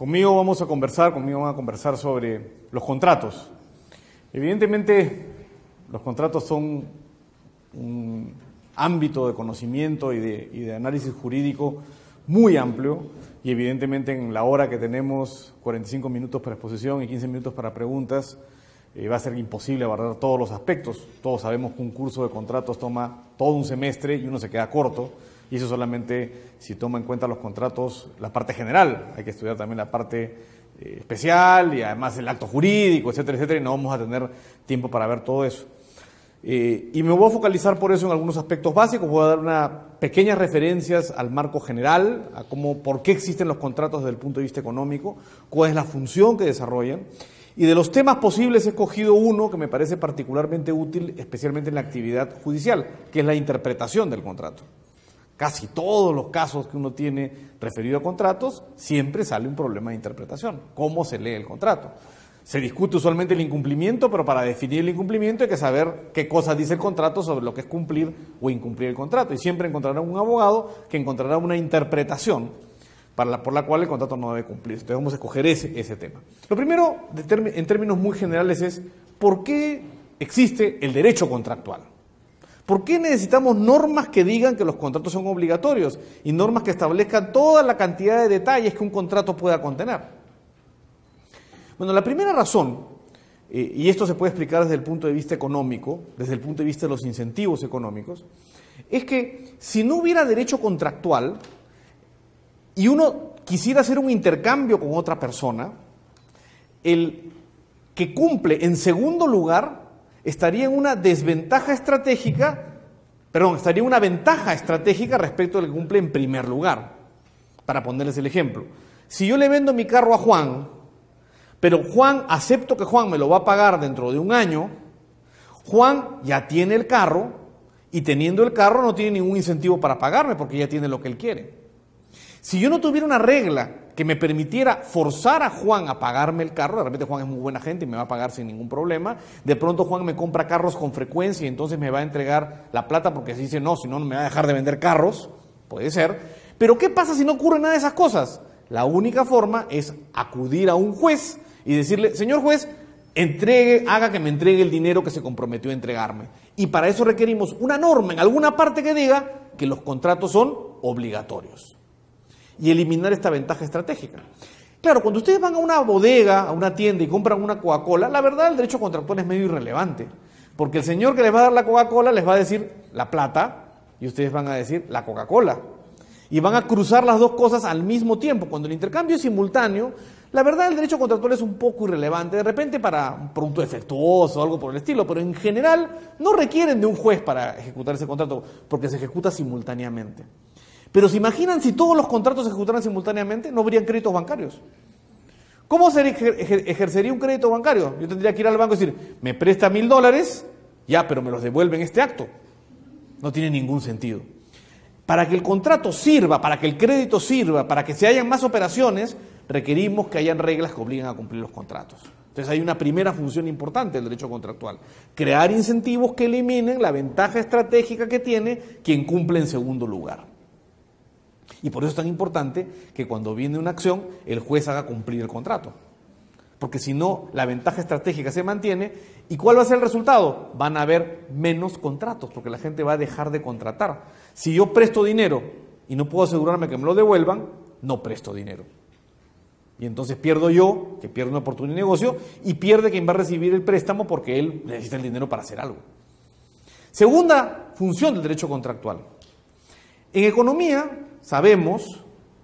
Conmigo van a conversar sobre los contratos. Evidentemente, los contratos son un ámbito de conocimiento y de análisis jurídico muy amplio, y evidentemente en la hora que tenemos, 45 minutos para exposición y 15 minutos para preguntas, va a ser imposible abordar todos los aspectos. Todos sabemos que un curso de contratos toma todo un semestre y uno se queda corto, y eso solamente si toma en cuenta los contratos, la parte general. Hay que estudiar también la parte especial y además el acto jurídico, etcétera, etcétera, y no vamos a tener tiempo para ver todo eso. Y me voy a focalizar por eso en algunos aspectos básicos. Voy a dar unas pequeñas referencias al marco general, a por qué existen los contratos desde el punto de vista económico, cuál es la función que desarrollan. Y de los temas posibles he escogido uno que me parece particularmente útil, especialmente en la actividad judicial, que es la interpretación del contrato. Casi todos los casos que uno tiene referido a contratos, siempre sale un problema de interpretación. ¿Cómo se lee el contrato? Se discute usualmente el incumplimiento, pero para definir el incumplimiento hay que saber qué cosas dice el contrato sobre lo que es cumplir o incumplir el contrato. Y siempre encontrará un abogado que encontrará una interpretación por la cual el contrato no debe cumplirse. Entonces vamos a escoger ese tema. Lo primero, en términos muy generales, es ¿por qué existe el derecho contractual? ¿Por qué necesitamos normas que digan que los contratos son obligatorios y normas que establezcan toda la cantidad de detalles que un contrato pueda contener? Bueno, la primera razón, y esto se puede explicar desde el punto de vista económico, desde el punto de vista de los incentivos económicos, es que si no hubiera derecho contractual y uno quisiera hacer un intercambio con otra persona, el que cumple en segundo lugar estaría en una ventaja estratégica respecto al que cumple en primer lugar. Para ponerles el ejemplo, si yo le vendo mi carro a Juan, pero acepto que Juan me lo va a pagar dentro de un año, Juan ya tiene el carro, y teniendo el carro no tiene ningún incentivo para pagarme porque ya tiene lo que él quiere. Si yo no tuviera una regla que me permitiera forzar a Juan a pagarme el carro, de repente Juan es muy buena gente y me va a pagar sin ningún problema, de pronto Juan me compra carros con frecuencia y entonces me va a entregar la plata porque si dice no, si no me va a dejar de vender carros, puede ser. Pero ¿qué pasa si no ocurre nada de esas cosas? La única forma es acudir a un juez y decirle, señor juez, haga que me entregue el dinero que se comprometió a entregarme. Y para eso requerimos una norma en alguna parte que diga que los contratos son obligatorios. Y eliminar esta ventaja estratégica. Claro, cuando ustedes van a una bodega, a una tienda y compran una Coca-Cola, la verdad el derecho contractual es medio irrelevante, porque el señor que les va a dar la Coca-Cola les va a decir la plata y ustedes van a decir la Coca-Cola. Y van a cruzar las dos cosas al mismo tiempo. Cuando el intercambio es simultáneo, la verdad el derecho contractual es un poco irrelevante, de repente para un producto defectuoso o algo por el estilo, pero en general no requieren de un juez para ejecutar ese contrato, porque se ejecuta simultáneamente. Pero ¿se imaginan si todos los contratos se ejecutaran simultáneamente? No habrían créditos bancarios. ¿Cómo se ejercería un crédito bancario? Yo tendría que ir al banco y decir, me presta $1,000, ya, pero me los devuelve en este acto. No tiene ningún sentido. Para que el contrato sirva, para que el crédito sirva, para que se hayan más operaciones, requerimos que hayan reglas que obliguen a cumplir los contratos. Entonces hay una primera función importante del derecho contractual: crear incentivos que eliminen la ventaja estratégica que tiene quien cumple en segundo lugar. Y por eso es tan importante que cuando viene una acción, el juez haga cumplir el contrato. Porque si no, la ventaja estratégica se mantiene. ¿Y cuál va a ser el resultado? Van a haber menos contratos, porque la gente va a dejar de contratar. Si yo presto dinero y no puedo asegurarme que me lo devuelvan, no presto dinero. Y entonces pierdo yo, que pierdo una oportunidad de negocio, y pierde quien va a recibir el préstamo porque él necesita el dinero para hacer algo. Segunda función del derecho contractual. En economía sabemos,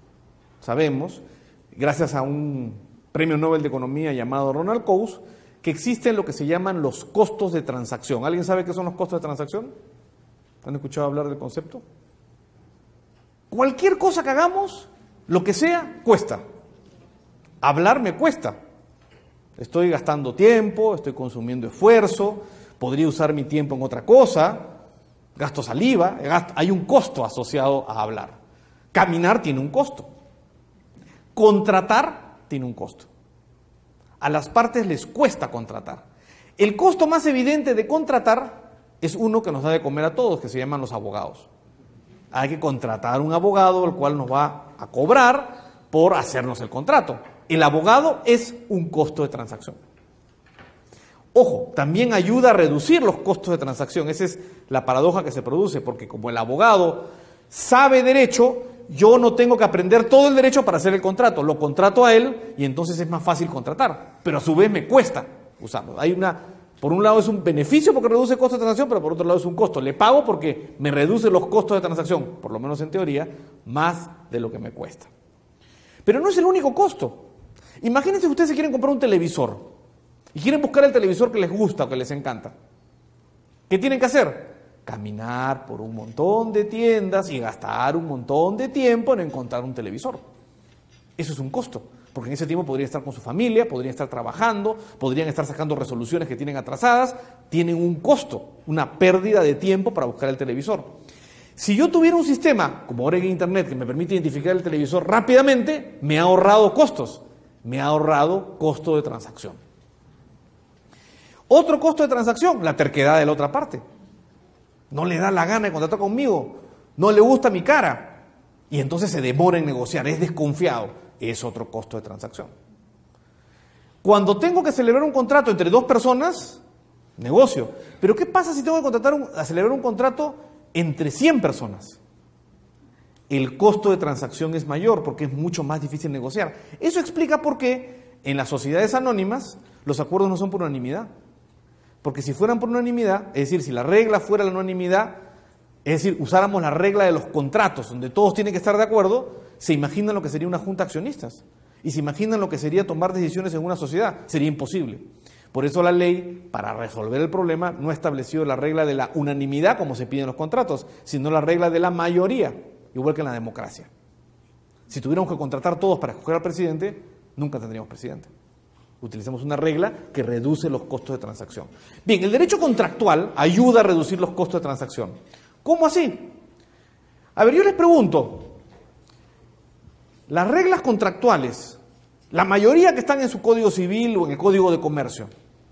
gracias a un premio Nobel de Economía llamado Ronald Coase, que existen lo que se llaman los costos de transacción. ¿Alguien sabe qué son los costos de transacción? ¿Han escuchado hablar del concepto? Cualquier cosa que hagamos, lo que sea, cuesta. Hablar me cuesta. Estoy gastando tiempo, estoy consumiendo esfuerzo, podría usar mi tiempo en otra cosa, gasto saliva, hay un costo asociado a hablar. Caminar tiene un costo. Contratar tiene un costo. A las partes les cuesta contratar. El costo más evidente de contratar es uno que nos da de comer a todos, que se llaman los abogados. Hay que contratar un abogado, el cual nos va a cobrar por hacernos el contrato. el abogado es un costo de transacción. Ojo, también ayuda a reducir los costos de transacción. Esa es la paradoja que se produce, porque como el abogado sabe derecho, yo no tengo que aprender todo el derecho para hacer el contrato. Lo contrato a él y entonces es más fácil contratar, pero a su vez me cuesta usarlo. Por un lado es un beneficio porque reduce costos de transacción, pero por otro lado es un costo. Le pago porque me reduce los costos de transacción, por lo menos en teoría, más de lo que me cuesta. Pero no es el único costo. Imagínense ustedes si quieren comprar un televisor y quieren buscar el televisor que les gusta o que les encanta. ¿Qué tienen que hacer? Caminar por un montón de tiendas y gastar un montón de tiempo en encontrar un televisor. Eso es un costo, porque en ese tiempo podrían estar con su familia, podrían estar trabajando, podrían estar sacando resoluciones que tienen atrasadas, tienen un costo, una pérdida de tiempo para buscar el televisor. Si yo tuviera un sistema, como ahora en Internet, que me permite identificar el televisor rápidamente, me ha ahorrado costos, me ha ahorrado costo de transacción. Otro costo de transacción, la terquedad de la otra parte. No le da la gana de contratar conmigo, no le gusta mi cara, y entonces se demora en negociar, es desconfiado, es otro costo de transacción. Cuando tengo que celebrar un contrato entre dos personas, negocio. Pero ¿qué pasa si tengo que celebrar un contrato entre 100 personas? El costo de transacción es mayor porque es mucho más difícil negociar. Eso explica por qué en las sociedades anónimas los acuerdos no son por unanimidad. Porque si fueran por unanimidad, es decir, si la regla fuera la unanimidad, es decir, usáramos la regla de los contratos, donde todos tienen que estar de acuerdo, se imaginan lo que sería una junta de accionistas. Y se imaginan lo que sería tomar decisiones en una sociedad. Sería imposible. Por eso la ley, para resolver el problema, no ha establecido la regla de la unanimidad, como se pide en los contratos, sino la regla de la mayoría, igual que en la democracia. Si tuviéramos que contratar todos para escoger al presidente, nunca tendríamos presidente. Utilizamos una regla que reduce los costos de transacción. Bien, el derecho contractual ayuda a reducir los costos de transacción. ¿Cómo así? A ver, yo les pregunto, las reglas contractuales, la mayoría que están en su Código Civil o en el Código de Comercio,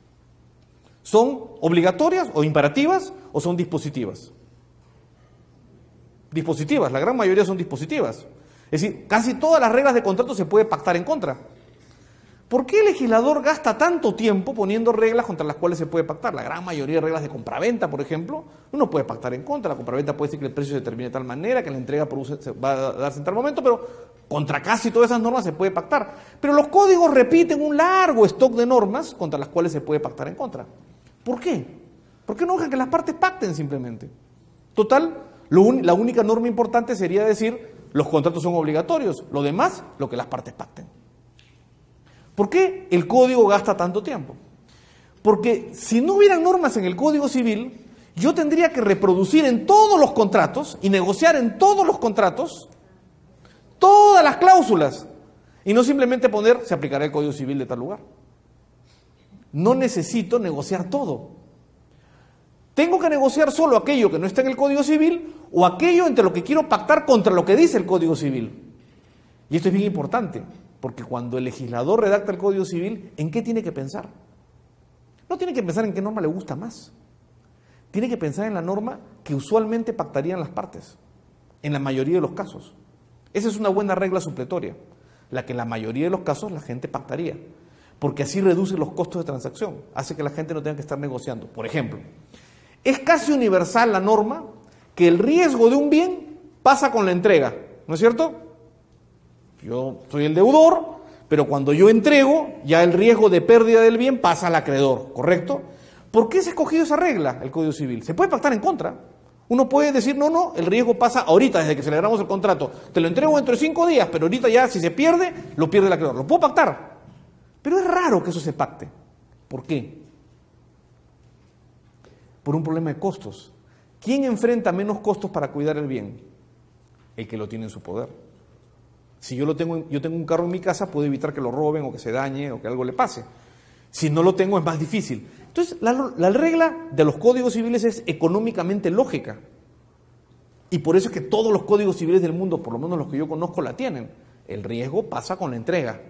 ¿son obligatorias o imperativas o son dispositivas? Dispositivas, la gran mayoría son dispositivas. Es decir, casi todas las reglas de contrato se puede pactar en contra. ¿Por qué el legislador gasta tanto tiempo poniendo reglas contra las cuales se puede pactar? La gran mayoría de reglas de compraventa, por ejemplo, uno puede pactar en contra. La compraventa puede decir que el precio se determine de tal manera, que la entrega va a darse en tal momento, pero contra casi todas esas normas se puede pactar. Pero los códigos repiten un largo stock de normas contra las cuales se puede pactar en contra. ¿Por qué? ¿Por qué no dejan que las partes pacten simplemente? Total, la única norma importante sería decir los contratos son obligatorios, lo demás, lo que las partes pacten. ¿Por qué el Código gasta tanto tiempo? Porque si no hubieran normas en el Código Civil, yo tendría que reproducir en todos los contratos y negociar en todos los contratos todas las cláusulas y no simplemente poner se aplicará el Código Civil de tal lugar. No necesito negociar todo. Tengo que negociar solo aquello que no está en el Código Civil o aquello entre lo que quiero pactar contra lo que dice el Código Civil. Y esto es bien importante. Porque cuando el legislador redacta el Código Civil, ¿en qué tiene que pensar? No tiene que pensar en qué norma le gusta más. Tiene que pensar en la norma que usualmente pactarían las partes, en la mayoría de los casos. Esa es una buena regla supletoria, la que en la mayoría de los casos la gente pactaría, porque así reduce los costos de transacción, hace que la gente no tenga que estar negociando. Por ejemplo, es casi universal la norma que el riesgo de un bien pasa con la entrega, ¿no es cierto? Yo soy el deudor, pero cuando yo entrego, ya el riesgo de pérdida del bien pasa al acreedor, ¿correcto? ¿Por qué se ha escogido esa regla, el Código Civil? Se puede pactar en contra. Uno puede decir, no, el riesgo pasa ahorita, desde que celebramos el contrato. Te lo entrego dentro de 5 días, pero ahorita ya, si se pierde, lo pierde el acreedor. Lo puedo pactar. Pero es raro que eso se pacte. ¿Por qué? Por un problema de costos. ¿Quién enfrenta menos costos para cuidar el bien? El que lo tiene en su poder. Si yo tengo un carro en mi casa, puedo evitar que lo roben o que se dañe o que algo le pase. Si no lo tengo, es más difícil. Entonces, la regla de los códigos civiles es económicamente lógica. Y por eso es que todos los códigos civiles del mundo, por lo menos los que yo conozco, la tienen. El riesgo pasa con la entrega.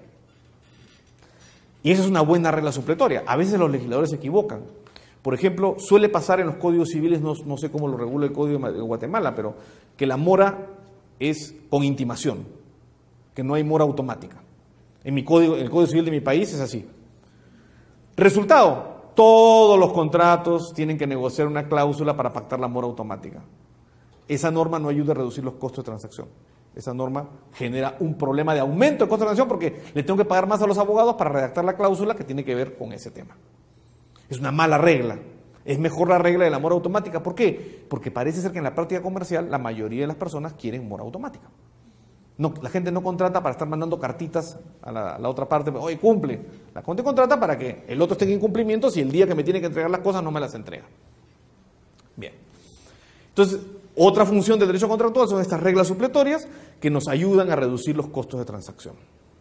Y esa es una buena regla supletoria. A veces los legisladores se equivocan. Por ejemplo, suele pasar en los códigos civiles, no sé cómo lo regula el Código de Guatemala, pero que la mora es con intimación, que no hay mora automática. En el Código Civil de mi país es así. Resultado, todos los contratos tienen que negociar una cláusula para pactar la mora automática. Esa norma no ayuda a reducir los costos de transacción. Esa norma genera un problema de aumento de costo de transacción porque le tengo que pagar más a los abogados para redactar la cláusula que tiene que ver con ese tema. Es una mala regla. Es mejor la regla de la mora automática. ¿Por qué? Porque parece ser que en la práctica comercial la mayoría de las personas quieren mora automática. No, la gente no contrata para estar mandando cartitas a la otra parte, oye, cumple. La gente contrata para que el otro esté en incumplimiento si el día que me tiene que entregar las cosas no me las entrega. Bien. Entonces, otra función del derecho contractual son estas reglas supletorias que nos ayudan a reducir los costos de transacción.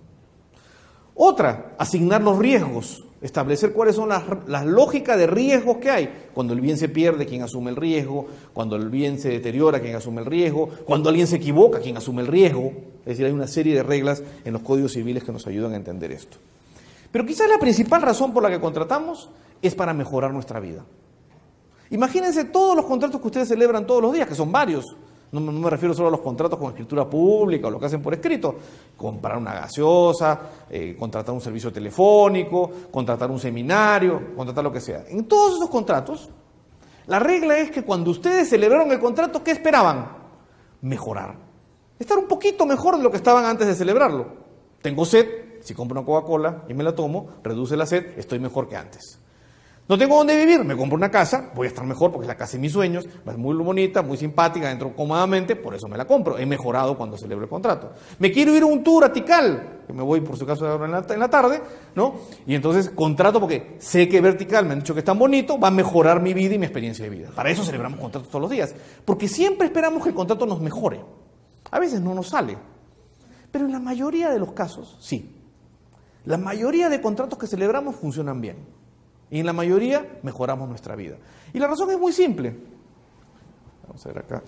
Otra, asignar los riesgos, establecer cuáles son las lógicas de riesgos que hay. Cuando el bien se pierde, ¿quién asume el riesgo? Cuando el bien se deteriora, ¿quién asume el riesgo? Cuando alguien se equivoca, ¿quién asume el riesgo? Es decir, hay una serie de reglas en los códigos civiles que nos ayudan a entender esto. Pero quizás la principal razón por la que contratamos es para mejorar nuestra vida. Imagínense todos los contratos que ustedes celebran todos los días, que son varios. No me refiero solo a los contratos con escritura pública o lo que hacen por escrito. Comprar una gaseosa, contratar un servicio telefónico, contratar un seminario, contratar lo que sea. En todos esos contratos, la regla es que cuando ustedes celebraron el contrato, ¿qué esperaban? Mejorar. Estar un poquito mejor de lo que estaban antes de celebrarlo. Tengo sed, si compro una Coca-Cola y me la tomo, reduce la sed, estoy mejor que antes. No tengo dónde vivir, me compro una casa, voy a estar mejor porque es la casa de mis sueños, es muy bonita, muy simpática, entro cómodamente, por eso me la compro. He mejorado cuando celebro el contrato. Me quiero ir a un tour a Tikal, que me voy por si acaso ahora en la tarde, ¿no? Y entonces contrato porque sé que Vertical me han dicho que es tan bonito, va a mejorar mi vida y mi experiencia de vida. Para eso celebramos contratos todos los días, porque siempre esperamos que el contrato nos mejore. A veces no nos sale, pero en la mayoría de los casos, sí. La mayoría de contratos que celebramos funcionan bien. Y en la mayoría mejoramos nuestra vida. Y la razón es muy simple. Vamos a ver acá.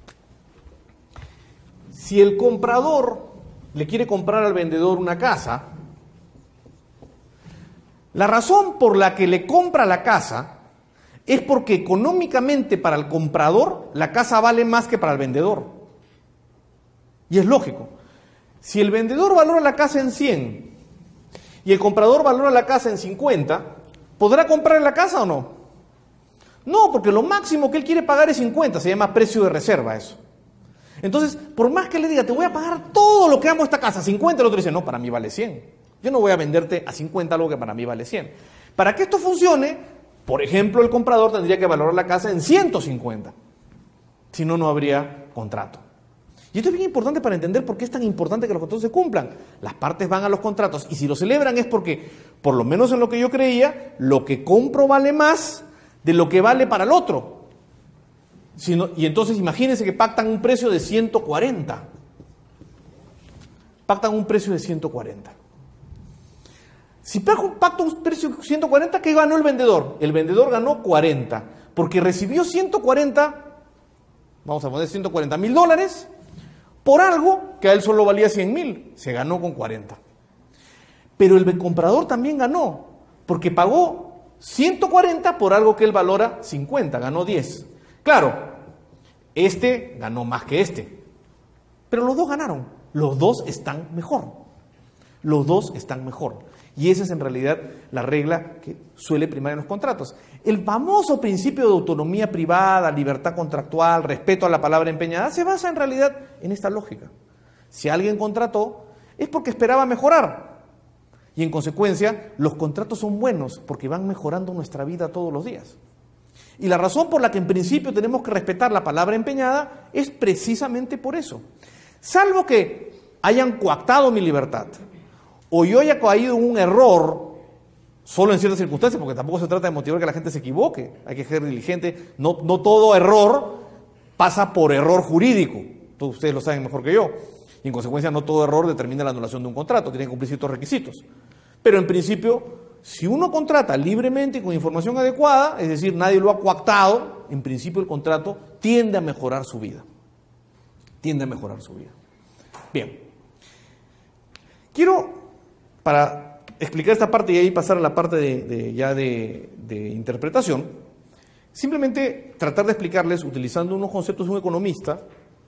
Si el comprador le quiere comprar al vendedor una casa, la razón por la que le compra la casa es porque económicamente para el comprador la casa vale más que para el vendedor. Y es lógico. Si el vendedor valora la casa en 100 y el comprador valora la casa en 50, ¿podrá comprar la casa o no? No, porque lo máximo que él quiere pagar es 50, se llama precio de reserva eso. Entonces, por más que le diga, te voy a pagar todo lo que amo esta casa, 50, el otro dice, no, para mí vale 100. Yo no voy a venderte a 50 algo que para mí vale 100. Para que esto funcione, por ejemplo, el comprador tendría que valorar la casa en 150. Si no, no habría contrato. Y esto es bien importante para entender por qué es tan importante que los contratos se cumplan. Las partes van a los contratos y si lo celebran es porque, por lo menos en lo que yo creía, lo que compro vale más de lo que vale para el otro. Y entonces imagínense que pactan un precio de 140. Pactan un precio de 140. Si pacta un precio de 140, ¿qué ganó el vendedor? El vendedor ganó 40, porque recibió 140, vamos a poner $140,000, por algo que a él solo valía 100,000, se ganó con 40. Pero el comprador también ganó, porque pagó 140 por algo que él valora 50, ganó 10. Claro, este ganó más que este, pero los dos ganaron, los dos están mejor, los dos están mejor. Y esa es en realidad la regla que suele primar en los contratos. El famoso principio de autonomía privada, libertad contractual, respeto a la palabra empeñada, se basa en realidad en esta lógica. Si alguien contrató, es porque esperaba mejorar. Y en consecuencia, los contratos son buenos porque van mejorando nuestra vida todos los días. Y la razón por la que en principio tenemos que respetar la palabra empeñada es precisamente por eso. Salvo que hayan coactado mi libertad, o yo haya caído en un error, solo en ciertas circunstancias, porque tampoco se trata de motivar que la gente se equivoque, hay que ser diligente, no todo error pasa por error jurídico, todos ustedes lo saben mejor que yo, y en consecuencia no todo error determina la anulación de un contrato, tiene que cumplir ciertos requisitos. Pero en principio, si uno contrata libremente y con información adecuada, es decir, nadie lo ha coactado, en principio el contrato tiende a mejorar su vida. Tiende a mejorar su vida. Bien. Quiero, para explicar esta parte y ahí pasar a la parte de interpretación, simplemente tratar de explicarles, utilizando unos conceptos de un economista,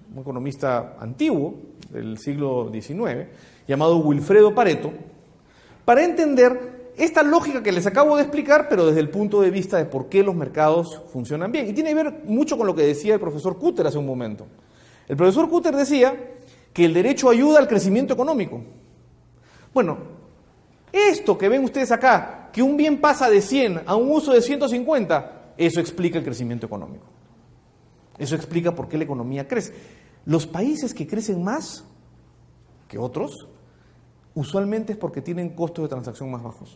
un economista antiguo del siglo XIX, llamado Wilfredo Pareto, para entender esta lógica que les acabo de explicar, pero desde el punto de vista de por qué los mercados funcionan bien. Y tiene que ver mucho con lo que decía el profesor Kutter hace un momento. El profesor Kutter decía que el derecho ayuda al crecimiento económico. Bueno, esto que ven ustedes acá, que un bien pasa de 100 a un uso de 150, eso explica el crecimiento económico. Eso explica por qué la economía crece. Los países que crecen más que otros, usualmente es porque tienen costos de transacción más bajos.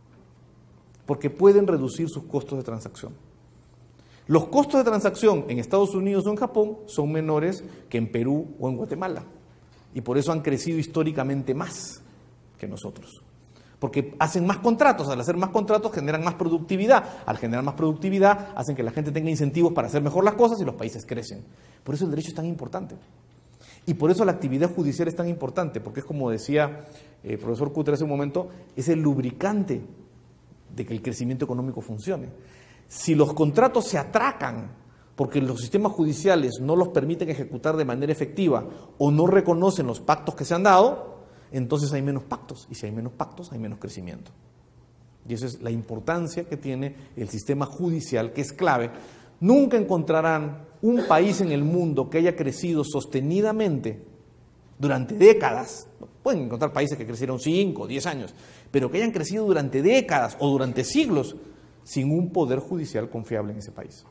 Porque pueden reducir sus costos de transacción. Los costos de transacción en Estados Unidos o en Japón son menores que en Perú o en Guatemala. Y por eso han crecido históricamente más que nosotros. Porque hacen más contratos, al hacer más contratos generan más productividad. Al generar más productividad hacen que la gente tenga incentivos para hacer mejor las cosas y los países crecen. Por eso el derecho es tan importante. Y por eso la actividad judicial es tan importante, porque es como decía el profesor Kutter hace un momento, es el lubricante de que el crecimiento económico funcione. Si los contratos se atracan porque los sistemas judiciales no los permiten ejecutar de manera efectiva o no reconocen los pactos que se han dado, entonces hay menos pactos, y si hay menos pactos hay menos crecimiento. Y esa es la importancia que tiene el sistema judicial, que es clave. Nunca encontrarán un país en el mundo que haya crecido sostenidamente durante décadas. Pueden encontrar países que crecieron 5 o 10 años, pero que hayan crecido durante décadas o durante siglos sin un poder judicial confiable en ese país.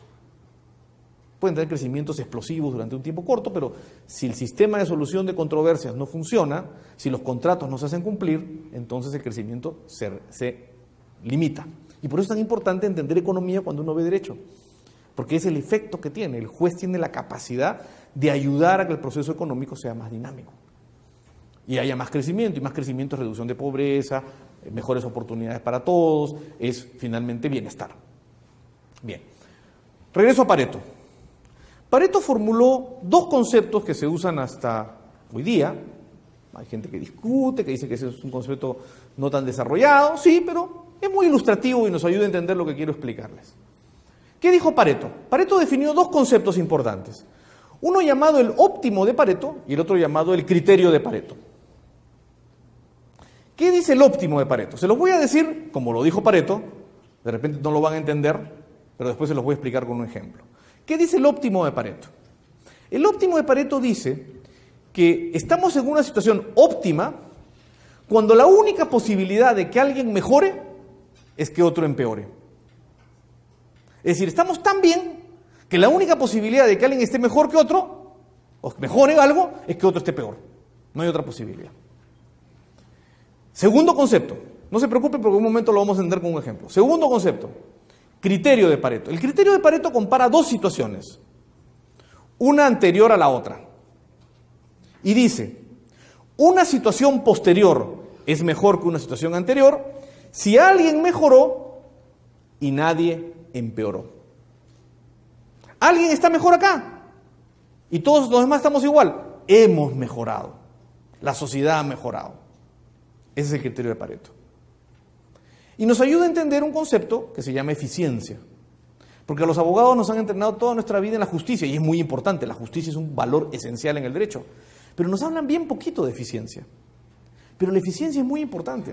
Pueden tener crecimientos explosivos durante un tiempo corto, pero si el sistema de solución de controversias no funciona, si los contratos no se hacen cumplir, entonces el crecimiento se limita. Y por eso es tan importante entender economía cuando uno ve derecho, porque es el efecto que tiene. El juez tiene la capacidad de ayudar a que el proceso económico sea más dinámico y haya más crecimiento, y más crecimiento es reducción de pobreza, mejores oportunidades para todos, es finalmente bienestar. Bien, regreso a Pareto. Pareto formuló dos conceptos que se usan hasta hoy día. Hay gente que discute, que dice que ese es un concepto no tan desarrollado, sí, pero es muy ilustrativo y nos ayuda a entender lo que quiero explicarles. ¿Qué dijo Pareto? Pareto definió dos conceptos importantes. Uno llamado el óptimo de Pareto y el otro llamado el criterio de Pareto. ¿Qué dice el óptimo de Pareto? Se los voy a decir como lo dijo Pareto, de repente no lo van a entender, pero después se los voy a explicar con un ejemplo. ¿Qué dice el óptimo de Pareto? El óptimo de Pareto dice que estamos en una situación óptima cuando la única posibilidad de que alguien mejore es que otro empeore. Es decir, estamos tan bien que la única posibilidad de que alguien esté mejor que otro, o mejore algo, es que otro esté peor. No hay otra posibilidad. Segundo concepto. No se preocupen porque en un momento lo vamos a entender con un ejemplo. Segundo concepto. Criterio de Pareto. El criterio de Pareto compara dos situaciones, una anterior a la otra. Y dice, una situación posterior es mejor que una situación anterior si alguien mejoró y nadie empeoró. Alguien está mejor acá y todos los demás estamos igual. Hemos mejorado. La sociedad ha mejorado. Ese es el criterio de Pareto. Y nos ayuda a entender un concepto que se llama eficiencia. Porque los abogados nos han entrenado toda nuestra vida en la justicia, y es muy importante, la justicia es un valor esencial en el derecho. Pero nos hablan bien poquito de eficiencia. Pero la eficiencia es muy importante,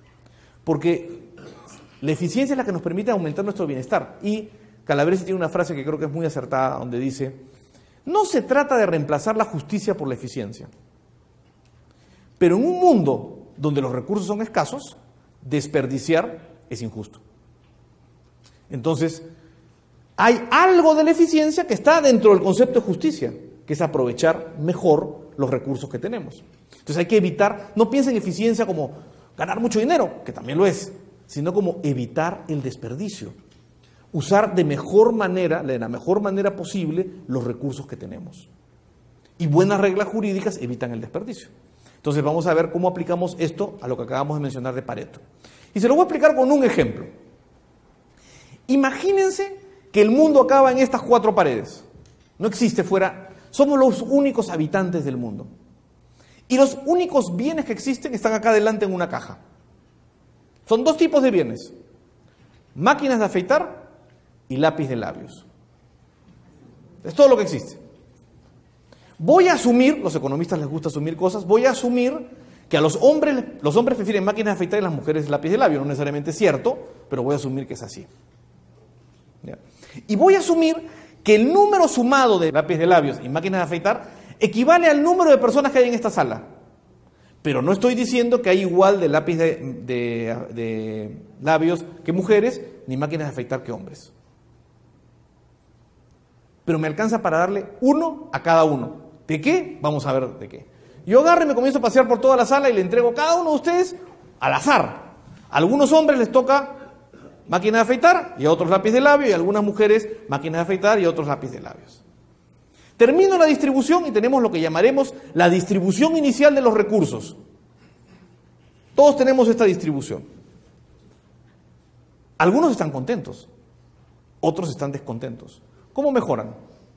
porque la eficiencia es la que nos permite aumentar nuestro bienestar. Y Calabresi tiene una frase que creo que es muy acertada, donde dice, no se trata de reemplazar la justicia por la eficiencia, pero en un mundo donde los recursos son escasos, desperdiciar es injusto. Entonces, hay algo de la eficiencia que está dentro del concepto de justicia, que es aprovechar mejor los recursos que tenemos. Entonces hay que evitar, no piensen en eficiencia como ganar mucho dinero, que también lo es, sino como evitar el desperdicio. Usar de mejor manera, de la mejor manera posible, los recursos que tenemos. Y buenas reglas jurídicas evitan el desperdicio. Entonces vamos a ver cómo aplicamos esto a lo que acabamos de mencionar de Pareto. Y se lo voy a explicar con un ejemplo. Imagínense que el mundo acaba en estas 4 paredes. No existe fuera, somos los únicos habitantes del mundo. Y los únicos bienes que existen están acá adelante en una caja. Son 2 tipos de bienes. Máquinas de afeitar y lápiz de labios. Es todo lo que existe. Voy a asumir, los economistas les gusta asumir cosas, voy a asumir que a los hombres prefieren máquinas de afeitar y las mujeres lápiz de labio. No necesariamente es cierto, pero voy a asumir que es así. ¿Ya? Y voy a asumir que el número sumado de lápiz de labios y máquinas de afeitar equivale al número de personas que hay en esta sala. Pero no estoy diciendo que hay igual de lápiz de labios que mujeres, ni máquinas de afeitar que hombres. Pero me alcanza para darle uno a cada uno. ¿De qué? Vamos a ver de qué. Yo agarro y me comienzo a pasear por toda la sala y le entrego a cada uno de ustedes al azar. A algunos hombres les toca máquina de afeitar y a otros lápiz de labio, y a algunas mujeres máquinas de afeitar y a otros lápiz de labios. Termino la distribución y tenemos lo que llamaremos la distribución inicial de los recursos. Todos tenemos esta distribución. Algunos están contentos, otros están descontentos. ¿Cómo mejoran?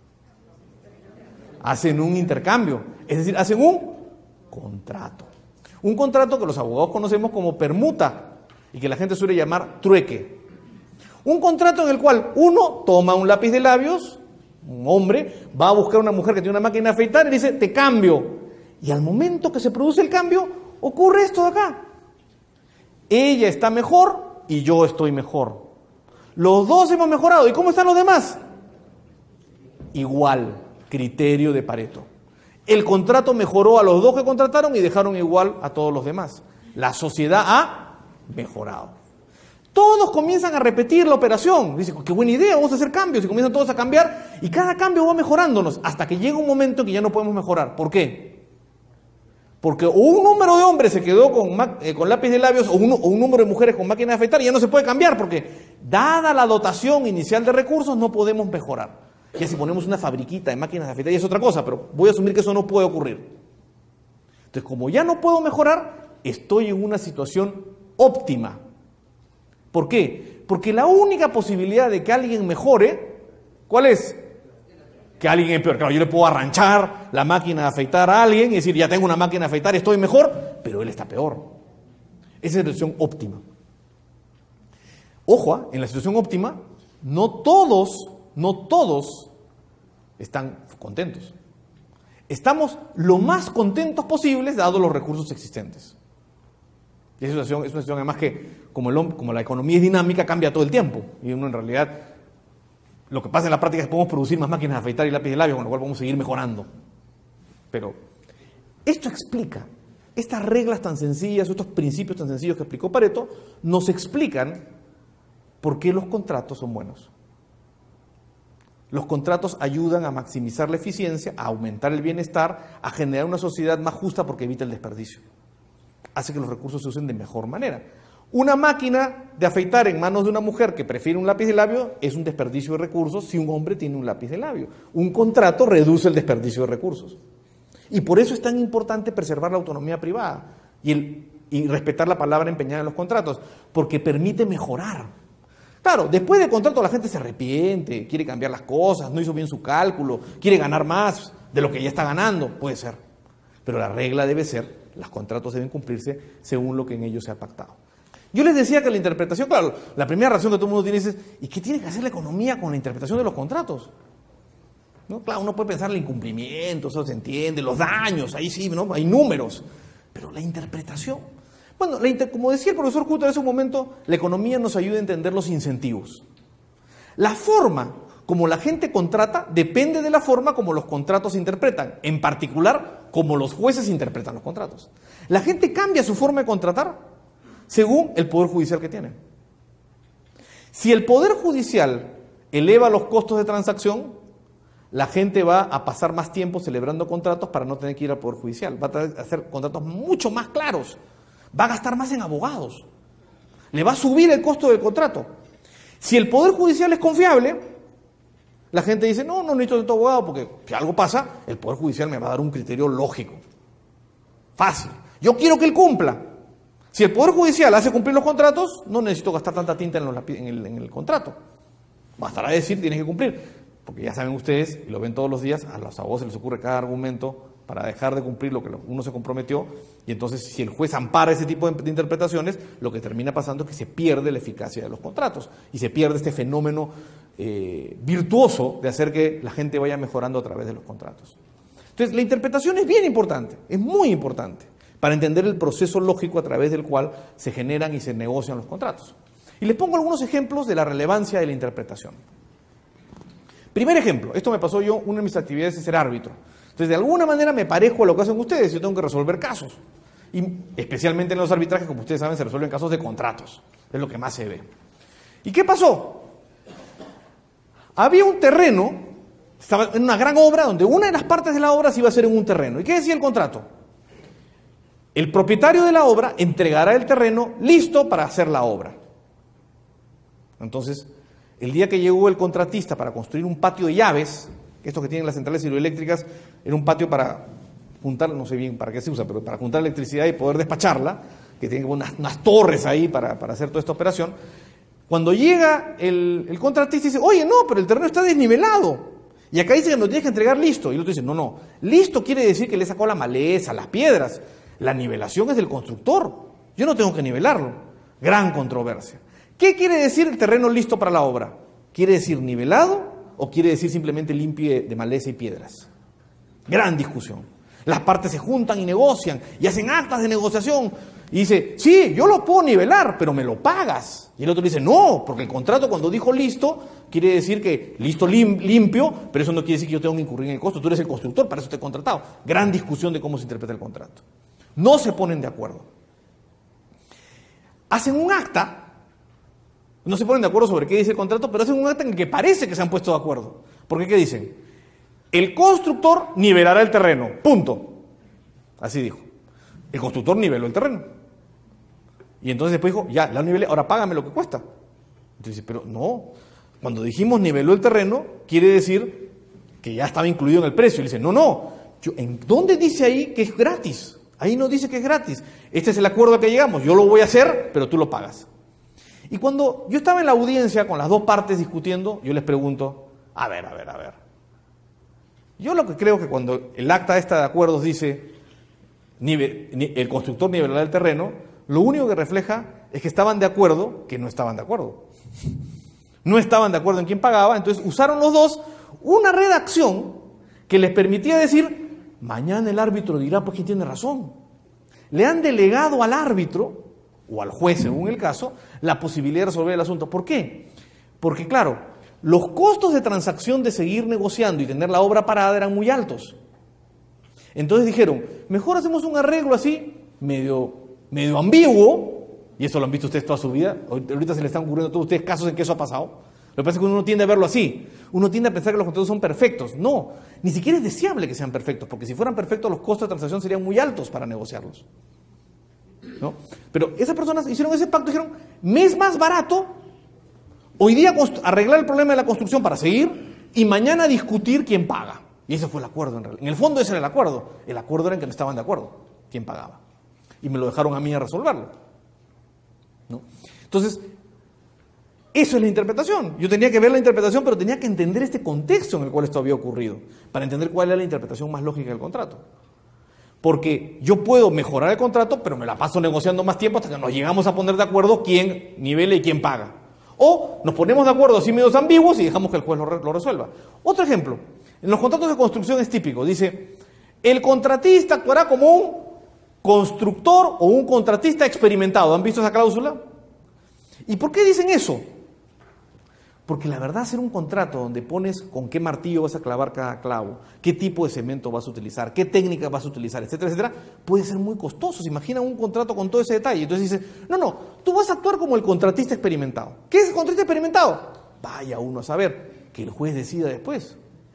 Hacen un intercambio, es decir, hacen un contrato. Un contrato que los abogados conocemos como permuta y que la gente suele llamar trueque. Un contrato en el cual uno toma un lápiz de labios, un hombre va a buscar a una mujer que tiene una máquina de afeitar y dice, te cambio. Y al momento que se produce el cambio, ocurre esto de acá. Ella está mejor y yo estoy mejor. Los dos hemos mejorado. ¿Y cómo están los demás? Igual, criterio de Pareto. El contrato mejoró a los dos que contrataron y dejaron igual a todos los demás. La sociedad ha mejorado. Todos comienzan a repetir la operación. Dicen, qué buena idea, vamos a hacer cambios. Y comienzan todos a cambiar y cada cambio va mejorándonos hasta que llega un momento en que ya no podemos mejorar. ¿Por qué? Porque o un número de hombres se quedó con lápiz de labios o un número de mujeres con máquina de afeitar y ya no se puede cambiar porque dada la dotación inicial de recursos no podemos mejorar. Ya si ponemos una fabriquita de máquinas de afeitar ya es otra cosa, pero voy a asumir que eso no puede ocurrir. Entonces, como ya no puedo mejorar, estoy en una situación óptima. ¿Por qué? Porque la única posibilidad de que alguien mejore, ¿cuál es? Que alguien es peor. Claro, yo le puedo arranchar la máquina de afeitar a alguien y decir, ya tengo una máquina de afeitar, estoy mejor, pero él está peor. Esa es la situación óptima. Ojo, en la situación óptima, no todos están contentos. Estamos lo más contentos posibles dados los recursos existentes. Y es una situación además que, como la economía es dinámica, cambia todo el tiempo. Y uno en realidad, lo que pasa en la práctica es que podemos producir más máquinas de afeitar y lápiz de labio, con lo cual podemos seguir mejorando. Pero esto explica, estas reglas tan sencillas, estos principios tan sencillos que explicó Pareto, nos explican por qué los contratos son buenos. Los contratos ayudan a maximizar la eficiencia, a aumentar el bienestar, a generar una sociedad más justa porque evita el desperdicio. Hace que los recursos se usen de mejor manera. Una máquina de afeitar en manos de una mujer que prefiere un lápiz de labio es un desperdicio de recursos si un hombre tiene un lápiz de labio. Un contrato reduce el desperdicio de recursos. Y por eso es tan importante preservar la autonomía privada y respetar la palabra empeñada en los contratos, porque permite mejorar. Claro, después del contrato la gente se arrepiente, quiere cambiar las cosas, no hizo bien su cálculo, quiere ganar más de lo que ya está ganando, puede ser. Pero la regla debe ser, los contratos deben cumplirse según lo que en ellos se ha pactado. Yo les decía que la interpretación, claro, la primera reacción que todo el mundo tiene es, ¿y qué tiene que hacer la economía con la interpretación de los contratos? ¿No? Claro, uno puede pensar en el incumplimiento, eso se entiende, los daños, ahí sí, ¿no? Hay números, pero la interpretación. Bueno, como decía el profesor Cutter hace un momento, la economía nos ayuda a entender los incentivos. La forma como la gente contrata depende de la forma como los contratos se interpretan, en particular como los jueces interpretan los contratos. La gente cambia su forma de contratar según el poder judicial que tiene. Si el poder judicial eleva los costos de transacción, la gente va a pasar más tiempo celebrando contratos para no tener que ir al poder judicial. Va a hacer contratos mucho más claros. Va a gastar más en abogados. Le va a subir el costo del contrato. Si el poder judicial es confiable, la gente dice, no necesito tanto abogado porque si algo pasa, el Poder Judicial me va a dar un criterio lógico. Fácil. Yo quiero que él cumpla. Si el Poder Judicial hace cumplir los contratos, no necesito gastar tanta tinta en el contrato. Bastará decir, tienes que cumplir. Porque ya saben ustedes, y lo ven todos los días, a los abogados se les ocurre cada argumento para dejar de cumplir lo que uno se comprometió. Y entonces, si el juez ampara ese tipo de interpretaciones, lo que termina pasando es que se pierde la eficacia de los contratos. Y se pierde este fenómeno virtuoso de hacer que la gente vaya mejorando a través de los contratos. Entonces, Entonces, la interpretación es bien importante, es muy importante, para entender el proceso lógico a través del cual se generan y se negocian los contratos. Y les pongo algunos ejemplos de la relevancia de la interpretación. Primer ejemplo, esto me pasó yo, una de mis actividades es ser árbitro. Entonces, de alguna manera me parezco a lo que hacen ustedes, yo tengo que resolver casos. Y especialmente en los arbitrajes, como ustedes saben, se resuelven casos de contratos, es lo que más se ve. ¿Y qué pasó? Había un terreno, estaba en una gran obra, donde una de las partes de la obra se iba a hacer en un terreno. ¿Y qué decía el contrato? El propietario de la obra entregará el terreno listo para hacer la obra. Entonces, el día que llegó el contratista para construir un patio de llaves, esto que tienen las centrales hidroeléctricas, era un patio para juntar, no sé bien para qué se usa, pero para juntar electricidad y poder despacharla, que tiene unas torres ahí para hacer toda esta operación. Cuando llega el contratista dice, oye, no, pero el terreno está desnivelado. Y acá dice que me lo tienes que entregar listo. Y el otro dice, no, listo quiere decir que le sacó la maleza, las piedras. La nivelación es del constructor. Yo no tengo que nivelarlo. Gran controversia. ¿Qué quiere decir el terreno listo para la obra? ¿Quiere decir nivelado o quiere decir simplemente limpio de maleza y piedras? Gran discusión. Las partes se juntan y negocian y hacen actas de negociación. Y dice, sí, yo lo puedo nivelar, pero me lo pagas. Y el otro dice, no, porque el contrato cuando dijo listo, quiere decir que listo limpio, pero eso no quiere decir que yo tengo que incurrir en el costo. Tú eres el constructor, para eso te he contratado. Gran discusión de cómo se interpreta el contrato. No se ponen de acuerdo. Hacen un acta, no se ponen de acuerdo sobre qué dice el contrato, pero hacen un acta en el que parece que se han puesto de acuerdo. ¿Por qué? ¿Qué dicen? El constructor nivelará el terreno, punto. Así dijo. El constructor niveló el terreno. Y entonces después dijo, ya, la nivelé, ahora págame lo que cuesta. Entonces dice, pero no, cuando dijimos niveló el terreno, quiere decir que ya estaba incluido en el precio. Y le dice, no, ¿en dónde dice ahí que es gratis? Ahí no dice que es gratis. Este es el acuerdo al que llegamos, yo lo voy a hacer, pero tú lo pagas. Y cuando yo estaba en la audiencia con las dos partes discutiendo, yo les pregunto, a ver. Yo lo que creo que cuando el acta esta de acuerdos dice el constructor nivelará el terreno, lo único que refleja es que estaban de acuerdo, que no estaban de acuerdo. No estaban de acuerdo en quién pagaba, entonces usaron los dos una redacción que les permitía decir, mañana el árbitro dirá pues quién tiene razón. Le han delegado al árbitro, o al juez según el caso, la posibilidad de resolver el asunto. ¿Por qué? Porque claro, los costos de transacción de seguir negociando y tener la obra parada eran muy altos. Entonces dijeron, mejor hacemos un arreglo así, medio ambiguo, y eso lo han visto ustedes toda su vida, ahorita se les están ocurriendo a todos ustedes casos en que eso ha pasado. Lo que pasa es que uno tiende a verlo así, uno tiende a pensar que los contratos son perfectos. No, ni siquiera es deseable que sean perfectos, porque si fueran perfectos los costos de transacción serían muy altos para negociarlos, ¿no? Pero esas personas hicieron ese pacto y dijeron, me es más barato hoy día arreglar el problema de la construcción para seguir y mañana discutir quién paga. Y ese fue el acuerdo en realidad. En el fondo ese era el acuerdo. El acuerdo era en que no estaban de acuerdo quién pagaba. Y me lo dejaron a mí a resolverlo, ¿no? Entonces, eso es la interpretación. Yo tenía que ver la interpretación, pero tenía que entender este contexto en el cual esto había ocurrido, para entender cuál era la interpretación más lógica del contrato. Porque yo puedo mejorar el contrato, pero me la paso negociando más tiempo hasta que nos llegamos a poner de acuerdo quién nivela y quién paga. O nos ponemos de acuerdo así medios ambiguos y dejamos que el juez lo resuelva. Otro ejemplo, en los contratos de construcción es típico, dice, el contratista actuará como un constructor o un contratista experimentado. ¿Han visto esa cláusula? ¿Y por qué dicen eso? Porque la verdad, hacer un contrato donde pones con qué martillo vas a clavar cada clavo, qué tipo de cemento vas a utilizar, qué técnica vas a utilizar, etcétera, etcétera, puede ser muy costoso. ¿Se imaginan un contrato con todo ese detalle? Entonces dice, no, tú vas a actuar como el contratista experimentado. ¿Qué es el contratista experimentado? Vaya uno a saber, que el juez decida después.